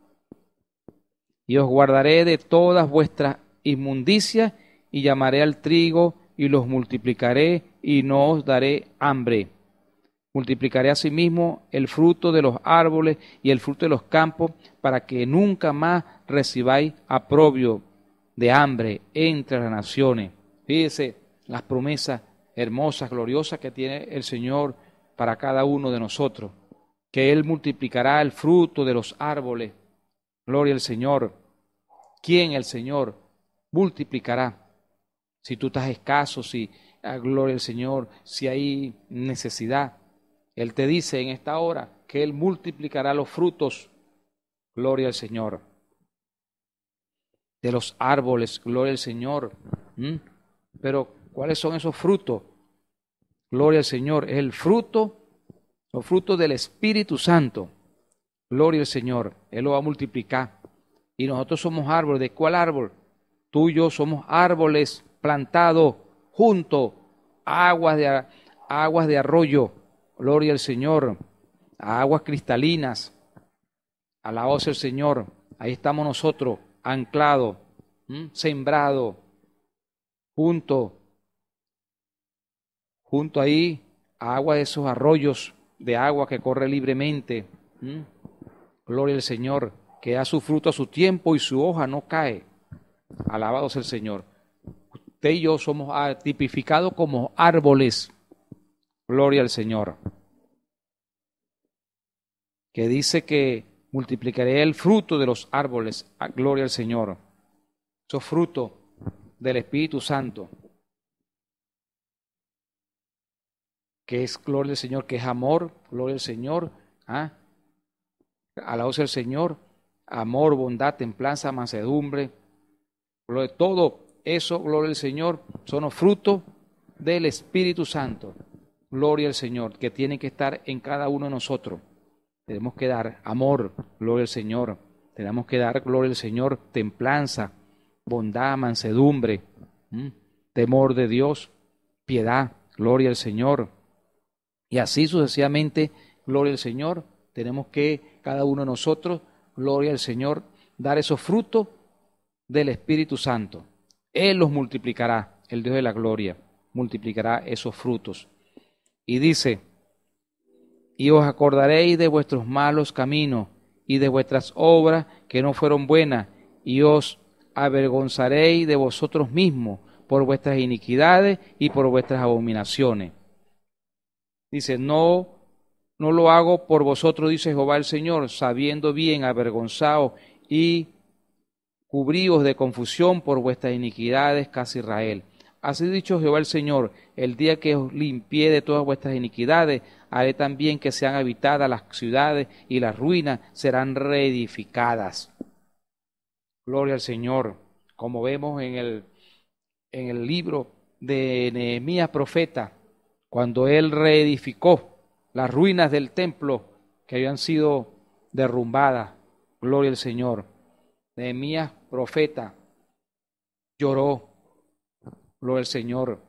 D: Y os guardaré de todas vuestras inmundicias, y llamaré al trigo, y los multiplicaré, y no os daré hambre. Multiplicaré asimismo el fruto de los árboles y el fruto de los campos, para que nunca más recibáis aprobio de hambre entre las naciones. Fíjese las promesas hermosas, gloriosas que tiene el Señor para cada uno de nosotros. Que Él multiplicará el fruto de los árboles. Gloria al Señor. ¿Quién? El Señor multiplicará. Si tú estás escaso, si, ah, gloria al Señor, si hay necesidad, Él te dice en esta hora que Él multiplicará los frutos. Gloria al Señor. De los árboles, gloria al Señor. ¿Mm? Pero, ¿cuáles son esos frutos? Gloria al Señor. Es el fruto, los frutos del Espíritu Santo. Gloria al Señor. Él lo va a multiplicar. Y nosotros somos árboles. ¿De cuál árbol? Tú y yo somos árboles plantados junto a aguas de, aguas de arroyo. Gloria al Señor. A aguas cristalinas. Alabado sea el Señor. Ahí estamos nosotros, anclados, ¿m? sembrados, junto, junto ahí a agua de esos arroyos de agua que corre libremente. ¿M? Gloria al Señor, que da su fruto a su tiempo y su hoja no cae. Alabado sea el Señor. Usted y yo somos tipificados como árboles. Gloria al Señor. Que dice que multiplicaré el fruto de los árboles. Gloria al Señor. Esos frutos del Espíritu Santo. Que es gloria al Señor, que es amor. Gloria al Señor. ¿Ah? Alabado sea el Señor. Amor, bondad, templanza, mansedumbre. Gloria, todo eso, gloria al Señor, son los frutos del Espíritu Santo. Gloria al Señor, que tienen que estar en cada uno de nosotros. Tenemos que dar amor, gloria al Señor. Tenemos que dar, gloria al Señor, templanza, bondad, mansedumbre, ¿m? temor de Dios, piedad, gloria al Señor. Y así sucesivamente, gloria al Señor, tenemos que, cada uno de nosotros, gloria al Señor, dar esos frutos del Espíritu Santo. Él los multiplicará, el Dios de la gloria, multiplicará esos frutos. Y dice, y os acordaréis de vuestros malos caminos y de vuestras obras que no fueron buenas, y os avergonzaréis de vosotros mismos por vuestras iniquidades y por vuestras abominaciones. Dice, no, no lo hago por vosotros, dice Jehová el Señor, sabiendo bien, avergonzados y cubríos de confusión por vuestras iniquidades, casa Israel. Así dicho Jehová el Señor, el día que os limpié de todas vuestras iniquidades, haré también que sean habitadas las ciudades y las ruinas serán reedificadas. Gloria al Señor. Como vemos en el, en el libro de Nehemías profeta, cuando él reedificó las ruinas del templo que habían sido derrumbadas. Gloria al Señor. Nehemías profeta lloró. Gloria al Señor.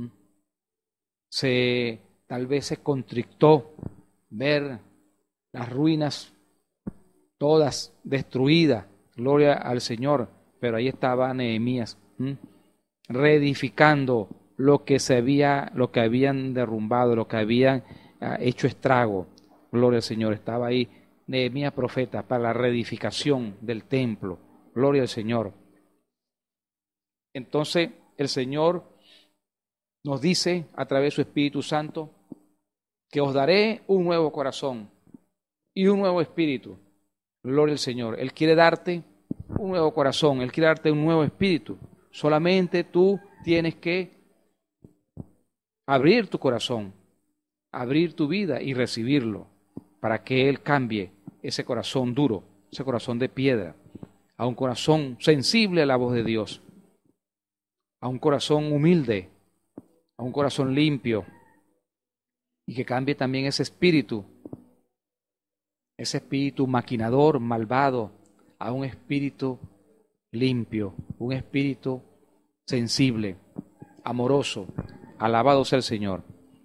D: Se, tal vez se contrictó ver las ruinas todas destruidas. Gloria al Señor. Pero ahí estaba Nehemías, ¿m? reedificando lo que se había, lo que habían derrumbado, lo que habían uh, hecho estrago. Gloria al Señor. Estaba ahí Nehemías profeta para la reedificación del templo. Gloria al Señor. Entonces el Señor nos dice a través de su Espíritu Santo que os daré un nuevo corazón y un nuevo espíritu. Gloria al Señor. Él quiere darte un nuevo corazón, Él quiere darte un nuevo espíritu. Solamente tú tienes que abrir tu corazón, abrir tu vida y recibirlo para que Él cambie ese corazón duro, ese corazón de piedra, a un corazón sensible a la voz de Dios, a un corazón humilde, a un corazón limpio, y que cambie también ese espíritu, ese espíritu maquinador, malvado, a un espíritu limpio, un espíritu sensible, amoroso. Alabado sea el Señor.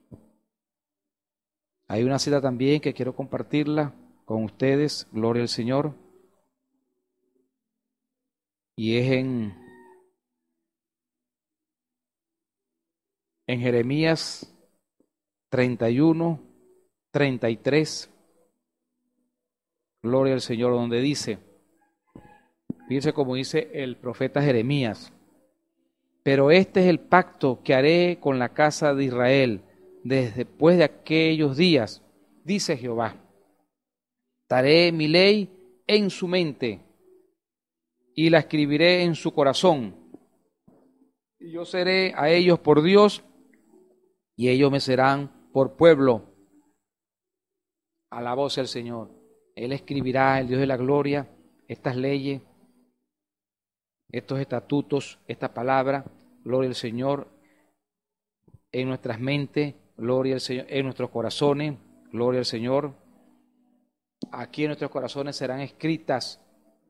D: Hay una cita también que quiero compartirla con ustedes, gloria al Señor, y es en En Jeremías treinta y uno, treinta y tres, gloria al Señor, donde dice, fíjense como dice el profeta Jeremías, pero este es el pacto que haré con la casa de Israel después de aquellos días, dice Jehová, daré mi ley en su mente y la escribiré en su corazón, y yo seré a ellos por Dios, y ellos me serán por pueblo. Alabado sea el Señor. Él escribirá, el Dios de la gloria, estas leyes, estos estatutos, esta palabra, gloria al Señor, en nuestras mentes, gloria al Señor, en nuestros corazones, gloria al Señor. Aquí en nuestros corazones serán escritas,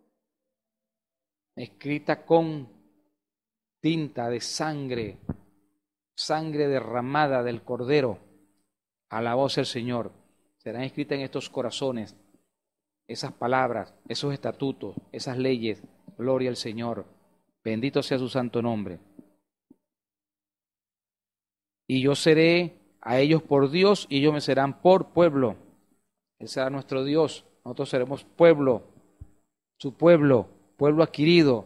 D: escritas con tinta de sangre, sangre derramada del Cordero. Alabado sea el Señor. Serán escritas en estos corazones esas palabras, esos estatutos, esas leyes. Gloria al Señor. Bendito sea su santo nombre. Y yo seré a ellos por Dios y ellos me serán por pueblo. Él será nuestro Dios. Nosotros seremos pueblo, su pueblo, pueblo adquirido,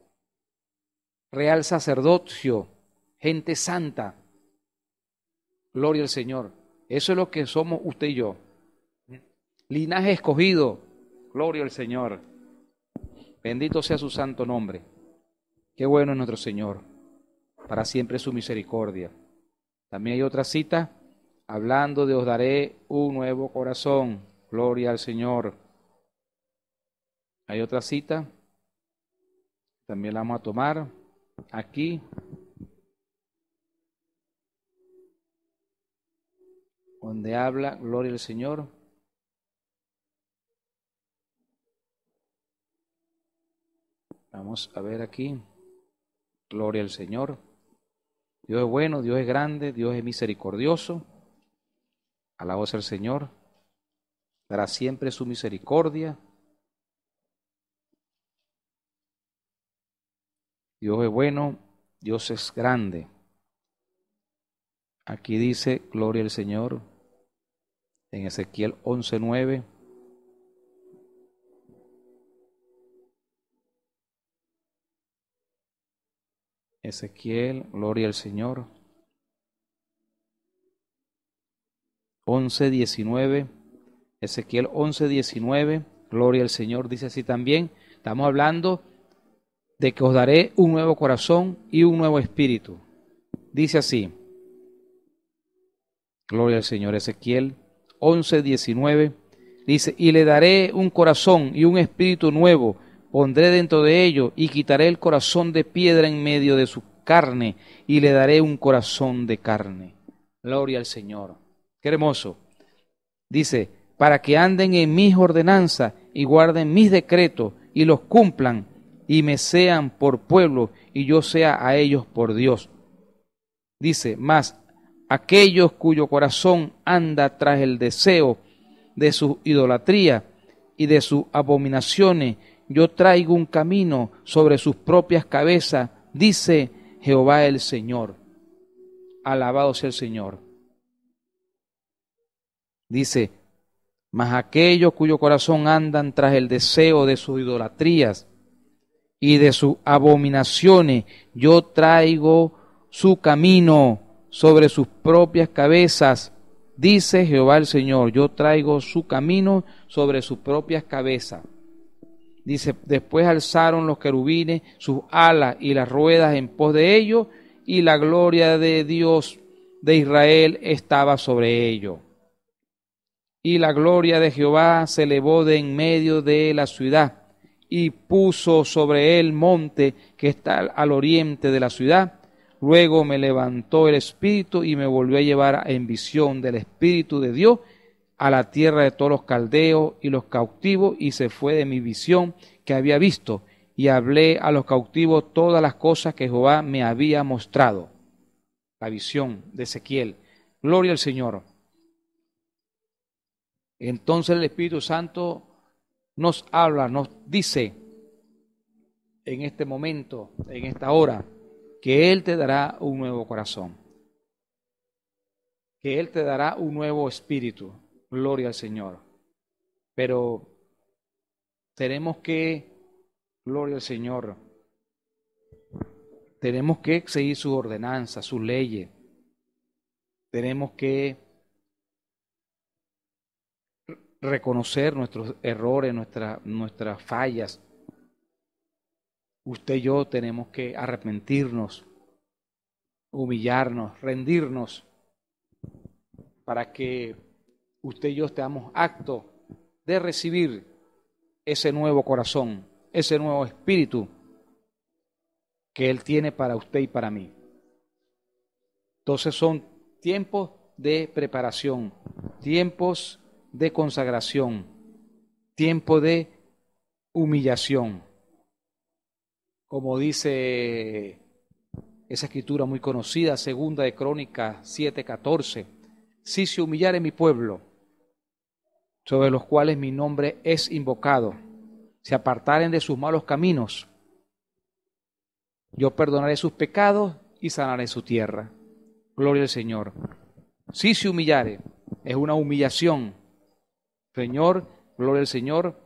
D: real sacerdocio, gente santa. Gloria al Señor. Eso es lo que somos usted y yo. Linaje escogido. Gloria al Señor. Bendito sea su santo nombre. Qué bueno es nuestro Señor. Para siempre su misericordia. También hay otra cita hablando de os daré un nuevo corazón. Gloria al Señor. Hay otra cita, también la vamos a tomar aquí. Donde habla, gloria al Señor. Vamos a ver aquí, gloria al Señor. Dios es bueno, Dios es grande, Dios es misericordioso. Alabado sea el Señor. Para siempre su misericordia. Dios es bueno, Dios es grande. Aquí dice, gloria al Señor, en Ezequiel once nueve. Ezequiel, gloria al Señor. once diecinueve. Ezequiel once diecinueve, gloria al Señor, dice así también. Estamos hablando de que os daré un nuevo corazón y un nuevo espíritu. Dice así, gloria al Señor. Ezequiel once diecinueve, dice, y le daré un corazón y un espíritu nuevo, pondré dentro de ello y quitaré el corazón de piedra en medio de su carne y le daré un corazón de carne. Gloria al Señor. Qué hermoso. Dice, para que anden en mis ordenanzas y guarden mis decretos y los cumplan y me sean por pueblo y yo sea a ellos por Dios. Dice, mas aquellos cuyo corazón anda tras el deseo de su idolatría y de sus abominaciones, yo traigo un camino sobre sus propias cabezas, dice Jehová el Señor. Alabado sea el Señor. Dice, mas aquellos cuyo corazón andan tras el deseo de sus idolatrías y de sus abominaciones, yo traigo su camino sobre sus propias cabezas, dice Jehová el Señor. Yo traigo su camino sobre sus propias cabezas. Dice, después alzaron los querubines sus alas y las ruedas en pos de ellos, y la gloria de Dios de Israel estaba sobre ellos. Y la gloria de Jehová se elevó de en medio de la ciudad, y puso sobre él monte que está al oriente de la ciudad. Luego me levantó el Espíritu y me volvió a llevar en visión del Espíritu de Dios a la tierra de todos los caldeos y los cautivos, y se fue de mi visión que había visto, y hablé a los cautivos todas las cosas que Jehová me había mostrado. La visión de Ezequiel. Gloria al Señor. Entonces el Espíritu Santo nos habla, nos dice en este momento, en esta hora, que Él te dará un nuevo corazón, que Él te dará un nuevo espíritu. Gloria al Señor. Pero tenemos que, gloria al Señor, tenemos que seguir sus ordenanzas, sus leyes. Tenemos que reconocer nuestros errores, nuestra, nuestras fallas. Usted y yo tenemos que arrepentirnos, humillarnos, rendirnos, para que usted y yo estemos actos de recibir ese nuevo corazón, ese nuevo espíritu que Él tiene para usted y para mí. Entonces son tiempos de preparación, tiempos de consagración, tiempo de humillación. Como dice esa escritura muy conocida, segunda de Crónicas siete catorce, si se humillare mi pueblo, sobre los cuales mi nombre es invocado, se apartaren de sus malos caminos, yo perdonaré sus pecados y sanaré su tierra. Gloria al Señor. Si se humillare, es una humillación. Señor, gloria al Señor,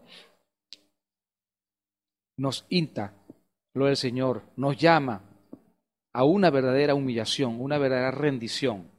D: nos insta, gloria al Señor, nos llama a una verdadera humillación, una verdadera rendición,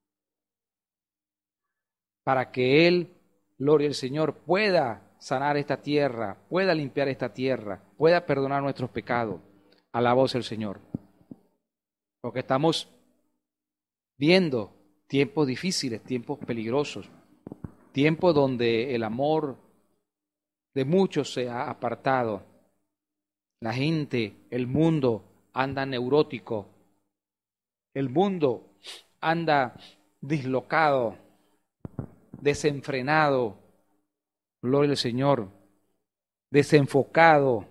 D: para que Él, gloria al Señor, pueda sanar esta tierra, pueda limpiar esta tierra, pueda perdonar nuestros pecados. Alabado sea el Señor. Porque estamos viendo tiempos difíciles, tiempos peligrosos, tiempos donde el amor, de muchos se ha apartado. La gente, el mundo anda neurótico. El mundo anda dislocado, desenfrenado, gloria al Señor, desenfocado,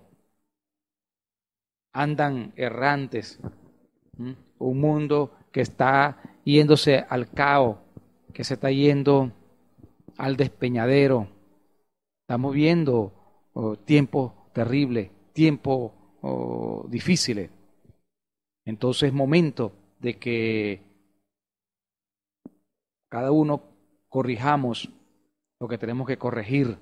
D: andan errantes. ¿Mm? Un mundo que está yéndose al caos, que se está yendo al despeñadero. Estamos viendo oh, tiempos terribles, tiempos oh, difíciles. Entonces es momento de que cada uno corrijamos lo que tenemos que corregir.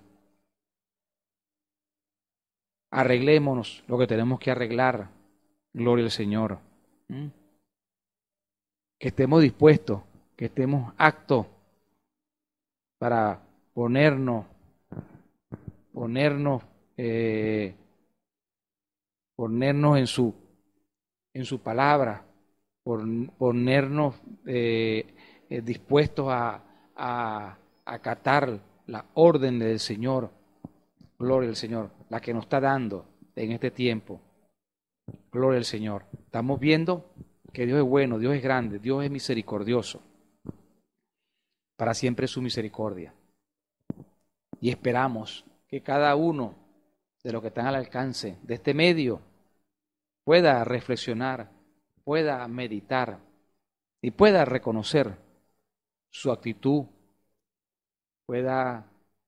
D: Arreglémonos lo que tenemos que arreglar. Gloria al Señor. ¿Mm? Que estemos dispuestos, que estemos aptos para ponernos, ponernos, eh, ponernos en su, en su palabra, por, ponernos eh, eh, dispuestos a, a, a acatar la orden del Señor. Gloria al Señor, la que nos está dando en este tiempo. Gloria al Señor. Estamos viendo que Dios es bueno, Dios es grande, Dios es misericordioso. Para siempre es su misericordia. Y esperamos que cada uno de los que están al alcance de este medio pueda reflexionar, pueda meditar y pueda reconocer su actitud, pueda,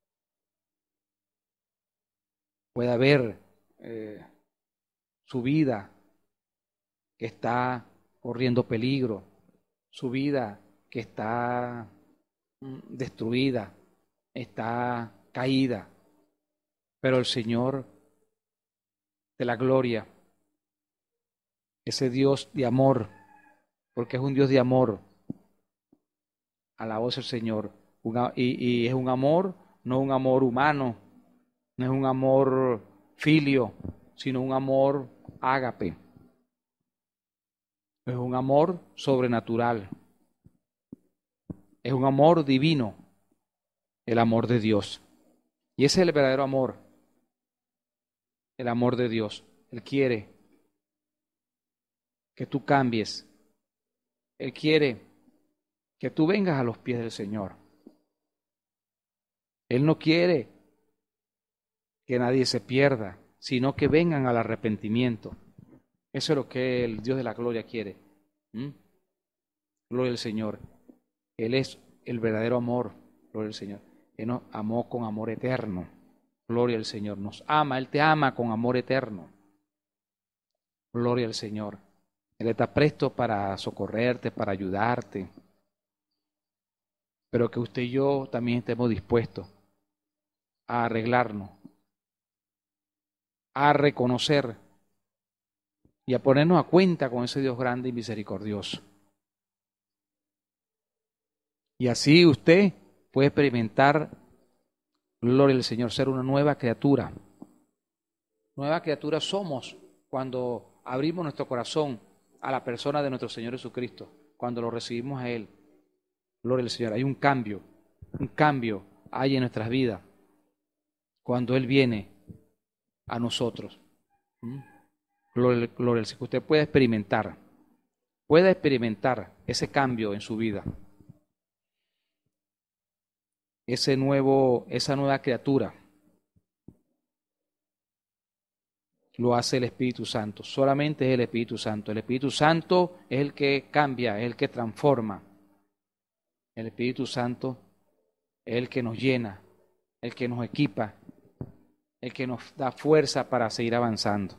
D: pueda ver eh, su vida que está corriendo peligro, su vida que está mm, destruida, está caída, pero el Señor de la gloria, ese Dios de amor, porque es un Dios de amor, alabó el Señor, una, y, y es un amor, no un amor humano, no es un amor filio, sino un amor ágape. Es un amor sobrenatural. Es un amor divino, el amor de Dios. Y ese es el verdadero amor, el amor de Dios. Él quiere que tú cambies. Él quiere que tú vengas a los pies del Señor. Él no quiere que nadie se pierda, sino que vengan al arrepentimiento. Eso es lo que el Dios de la gloria quiere. ¿Mm? Gloria al Señor. Él es el verdadero amor. Gloria al Señor. Él nos amó con amor eterno. Gloria al Señor. Nos ama. Él te ama con amor eterno. Gloria al Señor. Él está presto para socorrerte, para ayudarte. Pero que usted y yo también estemos dispuestos a arreglarnos, a reconocer y a ponernos a cuenta con ese Dios grande y misericordioso. Y así usted puede experimentar, gloria al Señor, ser una nueva criatura. Nueva criatura somos cuando abrimos nuestro corazón a la persona de nuestro Señor Jesucristo, cuando lo recibimos a Él. Gloria al Señor. Hay un cambio, un cambio hay en nuestras vidas cuando Él viene a nosotros. ¿Mm? Gloria, gloria al Señor. Usted puede experimentar, puede experimentar ese cambio en su vida. Ese nuevo, esa nueva criatura lo hace el Espíritu Santo. Solamente es el Espíritu Santo. El Espíritu Santo es el que cambia, es el que transforma. El Espíritu Santo es el que nos llena, el que nos equipa, el que nos da fuerza para seguir avanzando.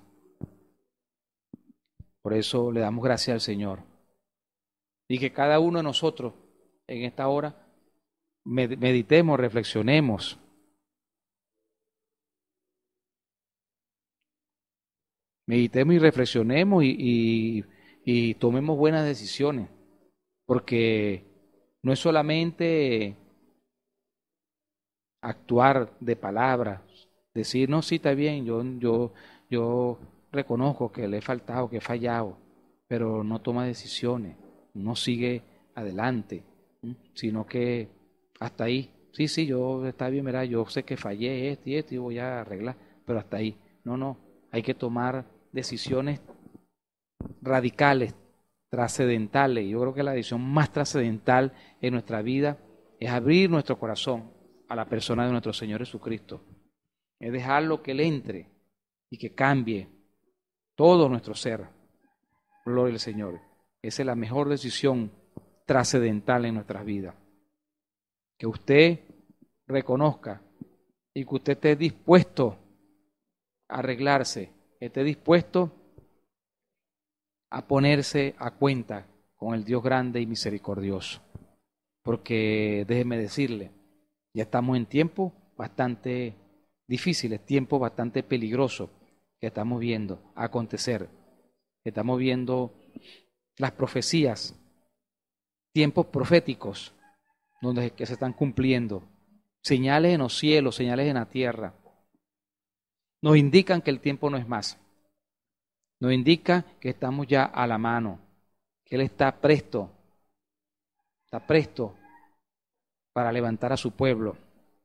D: Por eso le damos gracias al Señor. Y que cada uno de nosotros en esta hora meditemos, reflexionemos. Meditemos y reflexionemos y, y, y tomemos buenas decisiones. Porque no es solamente actuar de palabras, decir, no, sí, está bien, yo, yo, yo reconozco que le he faltado, que he fallado, pero no toma decisiones, no sigue adelante, sino que hasta ahí Sí, sí, yo está bien, mira, yo sé que fallé esto y esto y voy a arreglar, pero hasta ahí. No, no, hay que tomar decisiones radicales, trascendentales. Yo creo que la decisión más trascendental en nuestra vida es abrir nuestro corazón a la persona de nuestro Señor Jesucristo. Es dejarlo que Él entre y que cambie todo nuestro ser. Gloria al Señor. Esa es la mejor decisión trascendental en nuestras vidas. Que usted reconozca y que usted esté dispuesto a arreglarse, esté dispuesto a ponerse a cuenta con el Dios grande y misericordioso. Porque déjeme decirle, ya estamos en tiempos bastante difíciles, tiempos bastante peligrosos que estamos viendo acontecer. Estamos viendo las profecías, tiempos proféticos, donde que se están cumpliendo, señales en los cielos, señales en la tierra, nos indican que el tiempo no es más, nos indica que estamos ya a la mano, que Él está presto, está presto para levantar a su pueblo.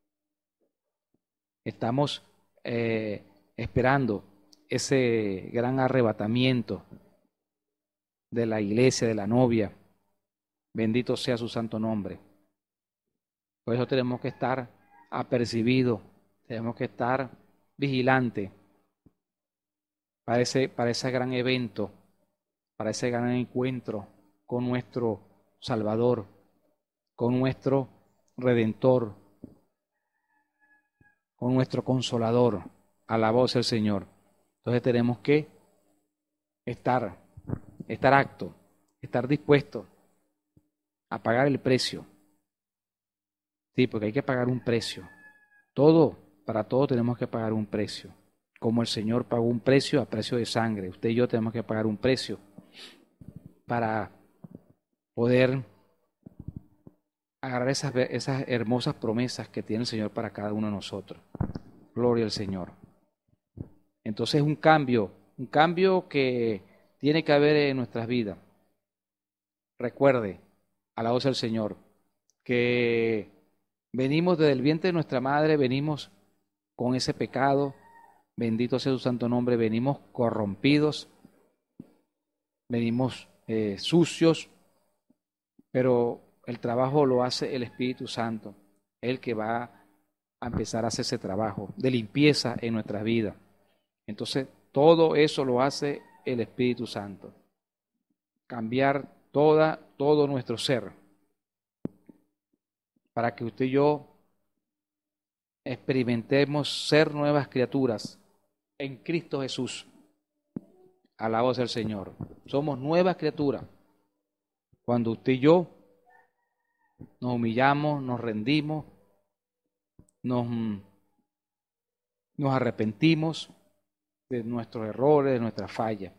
D: Estamos eh, esperando ese gran arrebatamiento de la iglesia, de la novia. Bendito sea su santo nombre. Por eso tenemos que estar apercibidos, tenemos que estar vigilantes para ese, para ese gran evento, para ese gran encuentro con nuestro Salvador, con nuestro Redentor, con nuestro Consolador. Alabado sea el Señor. Entonces tenemos que estar, estar acto, estar dispuestos a pagar el precio. Sí, porque hay que pagar un precio. Todo, para todo tenemos que pagar un precio. Como el Señor pagó un precio a precio de sangre, usted y yo tenemos que pagar un precio para poder agarrar esas, esas hermosas promesas que tiene el Señor para cada uno de nosotros. Gloria al Señor. Entonces es un cambio, un cambio que tiene que haber en nuestras vidas. Recuerde, alabado sea el Señor, que venimos desde el vientre de nuestra madre, venimos con ese pecado, bendito sea su santo nombre, venimos corrompidos, venimos eh, sucios, pero el trabajo lo hace el Espíritu Santo, el que va a empezar a hacer ese trabajo de limpieza en nuestras vidas. Entonces, todo eso lo hace el Espíritu Santo. Cambiar toda, todo nuestro ser, para que usted y yo experimentemos ser nuevas criaturas en Cristo Jesús. Alabado sea el Señor. Somos nuevas criaturas. Cuando usted y yo nos humillamos, nos rendimos, nos, nos arrepentimos de nuestros errores, de nuestras fallas.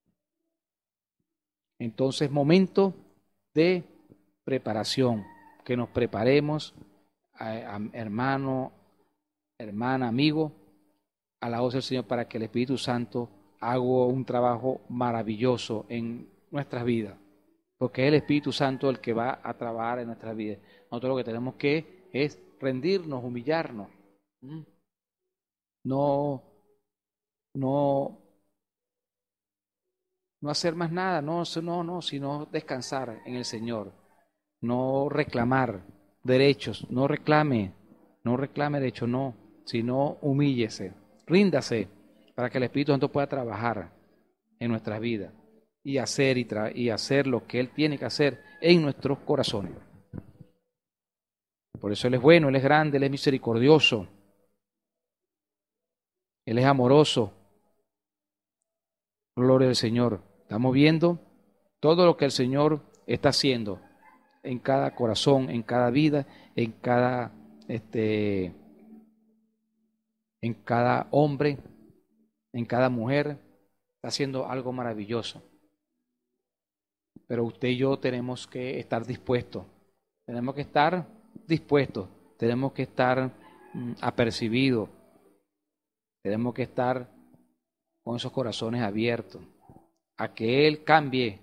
D: Entonces es momento de preparación, que nos preparemos, a, a, hermano, hermana, amigo, alabado sea el Señor, para que el Espíritu Santo haga un trabajo maravilloso en nuestras vidas, porque es el Espíritu Santo el que va a trabajar en nuestras vidas. Nosotros lo que tenemos que es rendirnos, humillarnos, ¿Mm? no, no, no hacer más nada, no, no, no, sino descansar en el Señor, no reclamar derechos, no reclame, no reclame derechos, no, sino humíllese, ríndase, para que el Espíritu Santo pueda trabajar en nuestras vidas y hacer, y, tra y hacer lo que Él tiene que hacer en nuestros corazones. Por eso Él es bueno, Él es grande, Él es misericordioso, Él es amoroso. Gloria al Señor. Estamos viendo todo lo que el Señor está haciendo en cada corazón, en cada vida, en cada, este, en cada hombre, en cada mujer. Está haciendo algo maravilloso. Pero usted y yo tenemos que estar dispuestos. Tenemos que estar dispuestos. Tenemos que estar mm, apercibidos. Tenemos que estar con esos corazones abiertos a que Él cambie,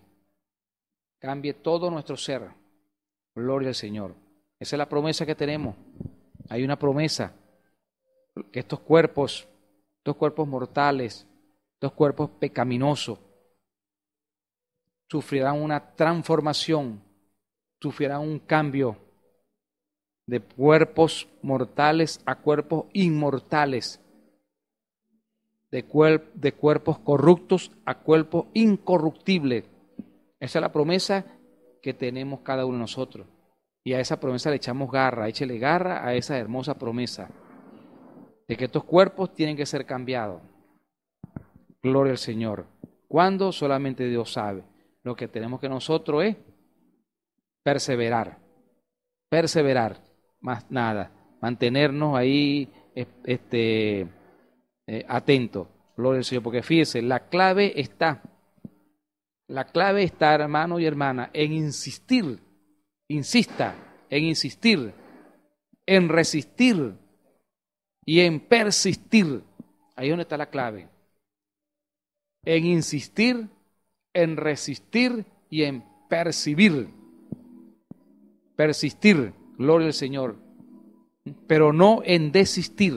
D: cambie todo nuestro ser. Gloria al Señor. Esa es la promesa que tenemos. Hay una promesa que estos cuerpos, estos cuerpos mortales, estos cuerpos pecaminosos, sufrirán una transformación, sufrirán un cambio de cuerpos mortales a cuerpos inmortales, de, cuerp de cuerpos corruptos a cuerpos incorruptibles. Esa es la promesa que tenemos cada uno de nosotros. Y a esa promesa le echamos garra, échele garra a esa hermosa promesa de que estos cuerpos tienen que ser cambiados. Gloria al Señor. ¿Cuándo? Solamente Dios sabe. Lo que tenemos que nosotros es perseverar, perseverar, más nada, mantenernos ahí este, eh, atentos. Gloria al Señor, porque fíjese, la clave está, la clave está, hermano y hermana, en insistir, insista, en insistir, en resistir y en persistir. Ahí es donde está la clave. En insistir, en resistir y en percibir. Persistir, gloria al Señor, pero no en desistir.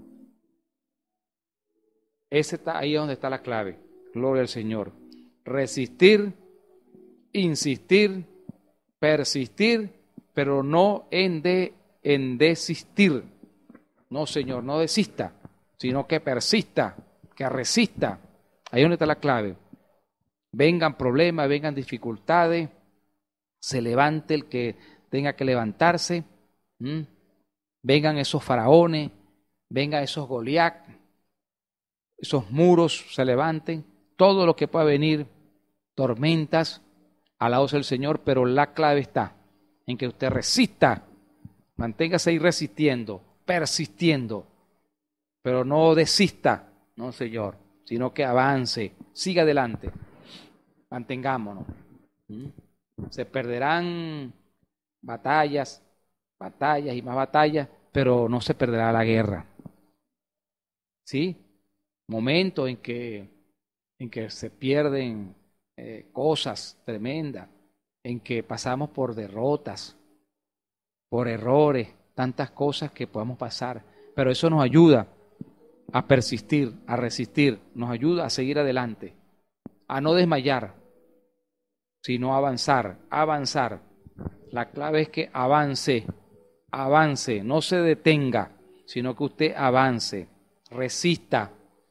D: Ese está ahí donde está la clave, gloria al Señor. Resistir, insistir, persistir, pero no en, de, en desistir. No, Señor, no desista, sino que persista, que resista. Ahí es donde está la clave. Vengan problemas, vengan dificultades, se levante el que tenga que levantarse, ¿Mm? vengan esos faraones, vengan esos Goliat, esos muros se levanten, todo lo que pueda venir, tormentas, alabados el Señor, pero la clave está en que usted resista, manténgase ahí resistiendo, persistiendo, pero no desista, no Señor, sino que avance, siga adelante. Mantengámonos. Se perderán batallas, batallas y más batallas, pero no se perderá la guerra. ¿Sí? Momentos en que, en que se pierden eh, cosas tremendas, en que pasamos por derrotas, por errores, tantas cosas que podemos pasar, pero eso nos ayuda a persistir, a resistir, nos ayuda a seguir adelante, a no desmayar, sino a avanzar, avanzar. La clave es que avance, avance, no se detenga, sino que usted avance, resista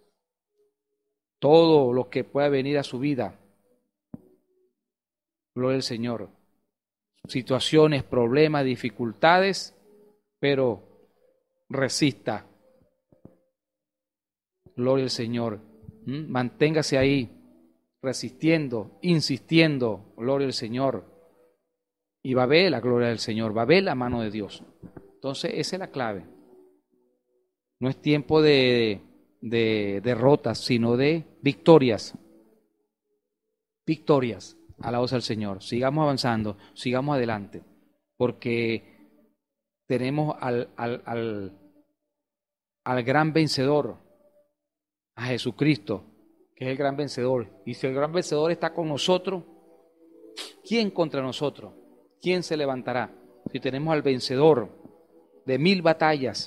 D: todo lo que pueda venir a su vida. Gloria al Señor. Situaciones, problemas, dificultades, pero resista. Gloria al Señor. ¿Mm? Manténgase ahí, resistiendo, insistiendo. Gloria al Señor. Y va a ver la gloria del Señor, va a ver la mano de Dios. Entonces, esa es la clave. No es tiempo de, de derrotas, sino de victorias. Victorias. Alabados al Señor. Sigamos avanzando, sigamos adelante. Porque tenemos al, al, al, al gran vencedor, a Jesucristo, que es el gran vencedor. Y si el gran vencedor está con nosotros, ¿quién contra nosotros? ¿Quién se levantará? Si tenemos al vencedor de mil batallas,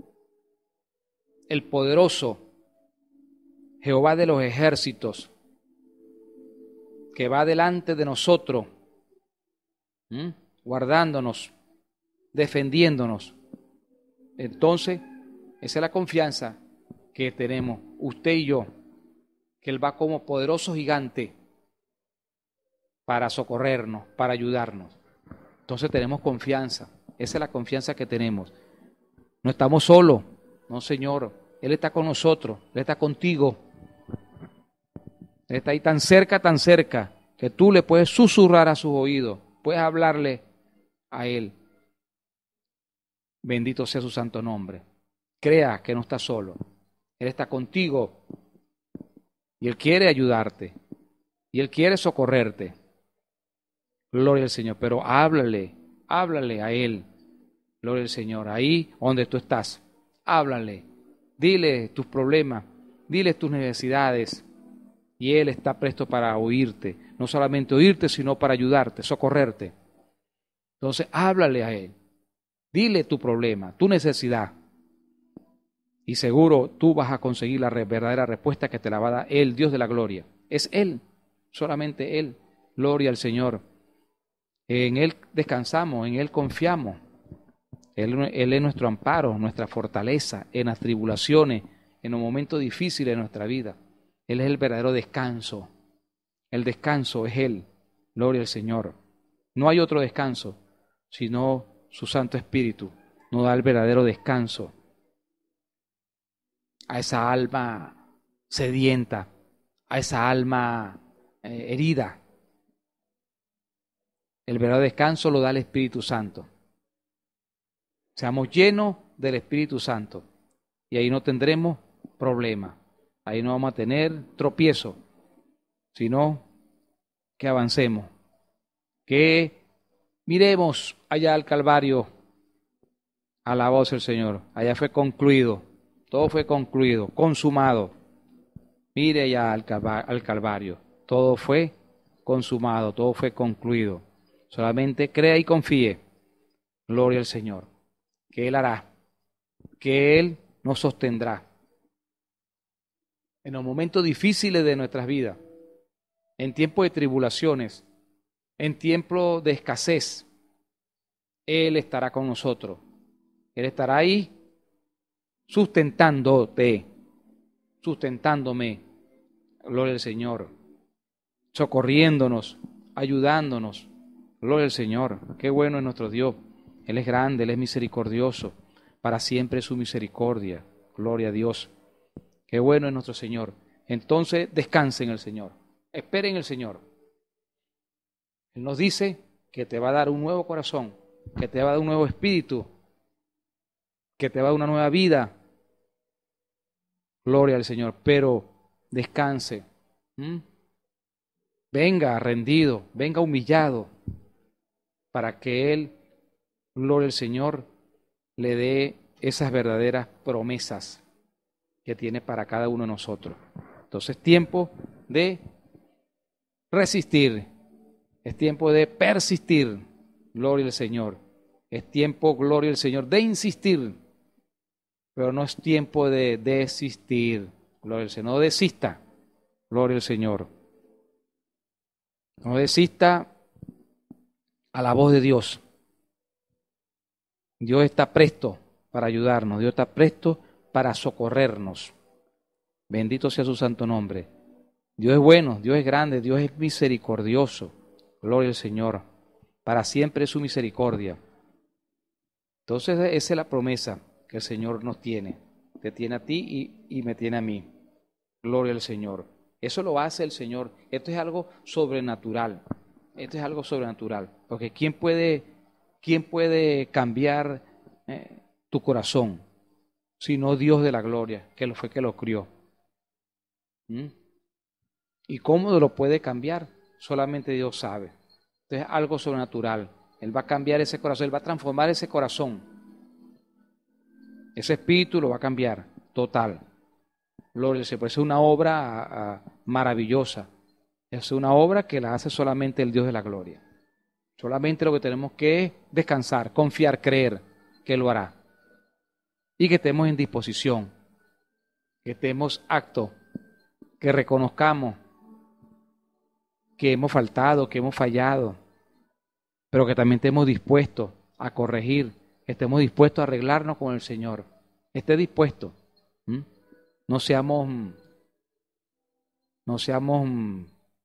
D: el poderoso Jehová de los ejércitos, que va delante de nosotros, ¿m? guardándonos, defendiéndonos. Entonces, esa es la confianza que tenemos, usted y yo, que Él va como poderoso gigante para socorrernos, para ayudarnos. Entonces tenemos confianza, esa es la confianza que tenemos. No estamos solos, no Señor, Él está con nosotros, Él está contigo. Él está ahí tan cerca, tan cerca, que tú le puedes susurrar a sus oídos, puedes hablarle a Él. Bendito sea su santo nombre. Crea que no está solo. Él está contigo y Él quiere ayudarte y Él quiere socorrerte. Gloria al Señor, pero háblale, háblale a Él. Gloria al Señor, ahí donde tú estás, háblale, dile tus problemas, dile tus necesidades. Y Él está presto para oírte, no solamente oírte, sino para ayudarte, socorrerte. Entonces, háblale a Él. Dile tu problema, tu necesidad. Y seguro tú vas a conseguir la verdadera respuesta que te la va a dar el Dios de la gloria. Es Él, solamente Él. Gloria al Señor. En Él descansamos, en Él confiamos. Él, Él es nuestro amparo, nuestra fortaleza en las tribulaciones, en los momentos difíciles de nuestra vida. Él es el verdadero descanso. El descanso es Él. Gloria al Señor. No hay otro descanso, sino su Santo Espíritu. Nos da el verdadero descanso a esa alma sedienta, a esa alma eh, herida. El verdadero descanso lo da el Espíritu Santo. Seamos llenos del Espíritu Santo y ahí no tendremos problema. Ahí no vamos a tener tropiezo, sino que avancemos, que miremos allá al Calvario. Alabado sea el Señor. Allá fue concluido, todo fue concluido, consumado. Mire allá al Calvario, todo fue consumado, todo fue concluido. Solamente crea y confíe. Gloria al Señor. Que Él hará, que Él nos sostendrá. En los momentos difíciles de nuestras vidas, en tiempos de tribulaciones, en tiempos de escasez, Él estará con nosotros. Él estará ahí sustentándote, sustentándome, gloria al Señor, socorriéndonos, ayudándonos, gloria al Señor. Qué bueno es nuestro Dios. Él es grande, Él es misericordioso, para siempre es su misericordia, gloria a Dios. Qué bueno es nuestro Señor. Entonces descanse en el Señor, espere en el Señor. Él nos dice que te va a dar un nuevo corazón, que te va a dar un nuevo espíritu, que te va a dar una nueva vida. Gloria al Señor, pero descanse. ¿Mm? Venga rendido, venga humillado, para que Él, gloria al Señor, le dé esas verdaderas promesas que tiene para cada uno de nosotros. Entonces, tiempo de resistir, es tiempo de persistir, gloria al Señor. Es tiempo, gloria al Señor, de insistir, pero no es tiempo de desistir, gloria al Señor. No desista, gloria al Señor. No desista a la voz de Dios. Dios está presto para ayudarnos, Dios está presto para socorrernos. Bendito sea su santo nombre. Dios es bueno, Dios es grande, Dios es misericordioso. Gloria al Señor. Para siempre es su misericordia. Entonces esa es la promesa que el Señor nos tiene. Te tiene a ti y, y me tiene a mí. Gloria al Señor. Eso lo hace el Señor. Esto es algo sobrenatural. Esto es algo sobrenatural. Porque ¿quién puede, quién puede cambiar eh, tu corazón? Sino Dios de la gloria, que lo fue que lo crió. ¿Mm? ¿Y cómo lo puede cambiar? Solamente Dios sabe. Entonces es algo sobrenatural. Él va a cambiar ese corazón, Él va a transformar ese corazón. Ese espíritu lo va a cambiar, total. Gloria al Señor. Es una obra a, a, maravillosa. Es una obra que la hace solamente el Dios de la gloria. Solamente lo que tenemos que descansar, confiar, creer que Él lo hará. Y que estemos en disposición, que estemos actos, que reconozcamos que hemos faltado, que hemos fallado, pero que también estemos dispuestos a corregir, que estemos dispuestos a arreglarnos con el Señor. Esté dispuesto. ¿Mm? No seamos, no seamos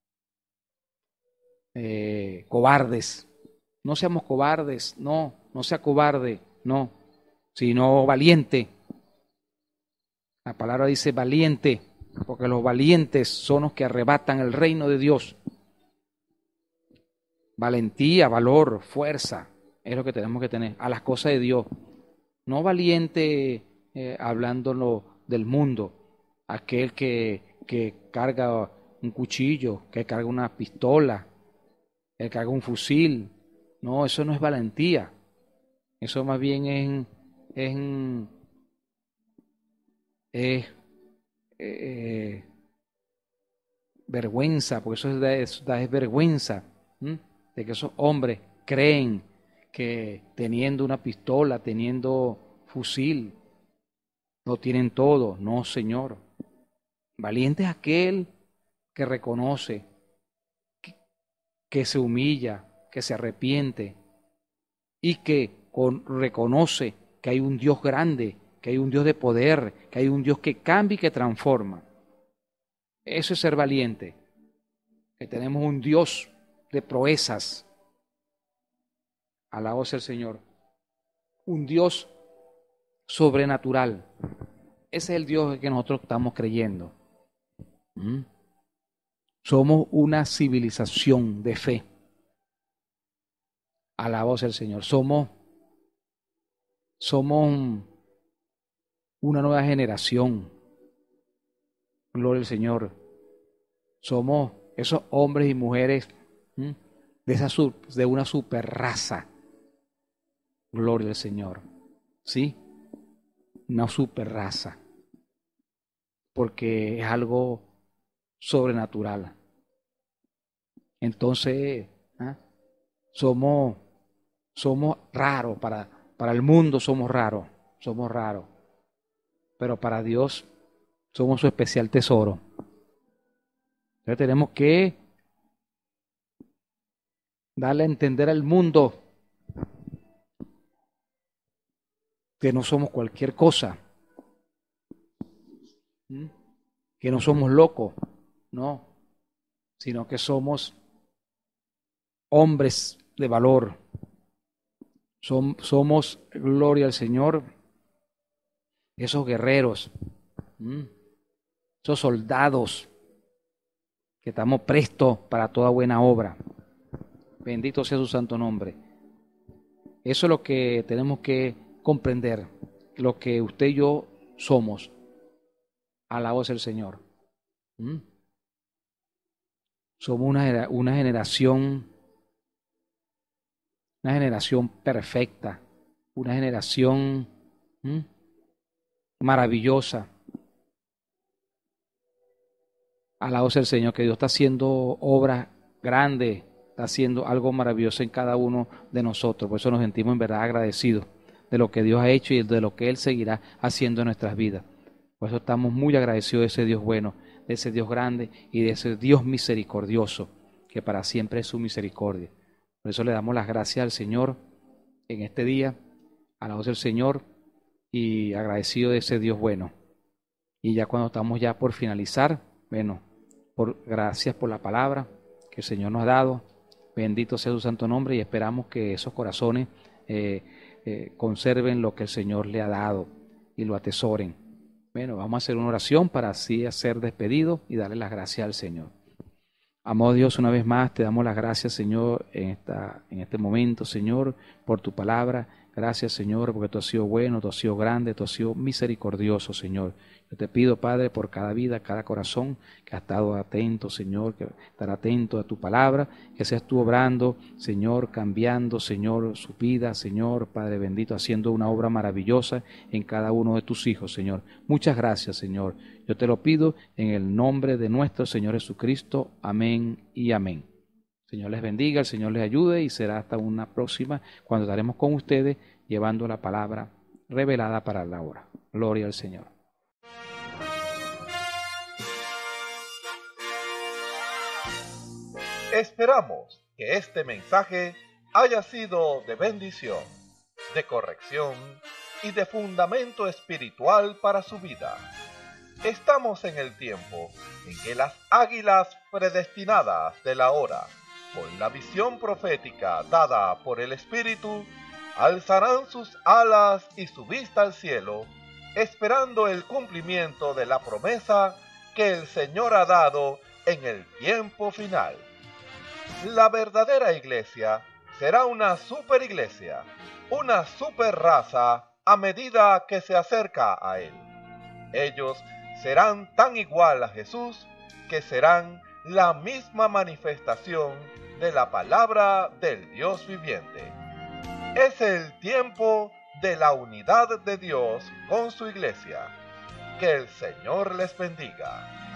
D: eh, cobardes. No seamos cobardes, no, no sea cobarde, no, sino valiente. La palabra dice valiente, porque los valientes son los que arrebatan el reino de Dios. Valentía, valor, fuerza, es lo que tenemos que tener a las cosas de Dios. No valiente eh, hablándonos del mundo, aquel que, que carga un cuchillo, que carga una pistola, que carga un fusil. No, eso no es valentía. Eso más bien es, es, es eh, vergüenza, porque eso es, es, es vergüenza. ¿Mm? De que esos hombres creen que teniendo una pistola, teniendo fusil, lo tienen todo. No, Señor. Valiente es aquel que reconoce, que, que se humilla, que se arrepiente y que con, reconoce que hay un Dios grande, que hay un Dios de poder, que hay un Dios que cambia y que transforma. Eso es ser valiente, que tenemos un Dios de proezas. Alabado sea el Señor. Un Dios sobrenatural. Ese es el Dios que nosotros estamos creyendo. ¿Mm? Somos una civilización de fe. Alabado sea el Señor. Somos, somos una nueva generación. Gloria al Señor. Somos esos hombres y mujeres ¿m? de esa de una super raza. Gloria al Señor. ¿Sí? Una super raza. Porque es algo sobrenatural. Entonces, ¿eh? somos, somos raros. Para, para el mundo somos raros. Somos raros. Pero para Dios somos su especial tesoro. Entonces tenemos que darle a entender al mundo que no somos cualquier cosa, ¿Mm? que no somos locos, no, sino que somos hombres de valor. Som, somos, gloria al Señor, esos guerreros, ¿Mm? esos soldados que estamos prestos para toda buena obra. Bendito sea su santo nombre. Eso es lo que tenemos que comprender, lo que usted y yo somos. Alabado sea el Señor. ¿Mm? Somos una, una generación, una generación perfecta, una generación ¿Mm? maravillosa. Alabado sea el Señor, que Dios está haciendo obras grandes, está haciendo algo maravilloso en cada uno de nosotros. Por eso nos sentimos en verdad agradecidos de lo que Dios ha hecho y de lo que Él seguirá haciendo en nuestras vidas. Por eso estamos muy agradecidos de ese Dios bueno, de ese Dios grande y de ese Dios misericordioso, que para siempre es su misericordia. Por eso le damos las gracias al Señor en este día, alabado sea el Señor y agradecido de ese Dios bueno. Y ya cuando estamos ya por finalizar, bueno, por, gracias por la palabra que el Señor nos ha dado. Bendito sea su santo nombre y esperamos que esos corazones eh, eh, conserven lo que el Señor le ha dado y lo atesoren. Bueno, vamos a hacer una oración para así hacer despedido y darle las gracias al Señor. Amado Dios, una vez más te damos las gracias, Señor, en, esta, en este momento, Señor, por tu palabra. Gracias, Señor, porque tú has sido bueno, tú has sido grande, tú has sido misericordioso, Señor. Yo te pido, Padre, por cada vida, cada corazón que ha estado atento, Señor, que estará atento a tu palabra, que seas tú obrando, Señor, cambiando, Señor, su vida, Señor, Padre bendito, haciendo una obra maravillosa en cada uno de tus hijos, Señor. Muchas gracias, Señor. Yo te lo pido en el nombre de nuestro Señor Jesucristo. Amén y amén. Señor les bendiga, el Señor les ayude y será hasta una próxima cuando estaremos con ustedes llevando la palabra revelada para la hora. Gloria al Señor.
A: Esperamos que este mensaje haya sido de bendición, de corrección y de fundamento espiritual para su vida. Estamos en el tiempo en que las águilas predestinadas de la hora, con la visión profética dada por el Espíritu, alzarán sus alas y su vista al cielo, esperando el cumplimiento de la promesa que el Señor ha dado en el tiempo final. La verdadera iglesia será una superiglesia, una super raza a medida que se acerca a Él. Ellos serán tan igual a Jesús que serán la misma manifestación de la palabra del Dios viviente. Es el tiempo de la unidad de Dios con su iglesia. Que el Señor les bendiga.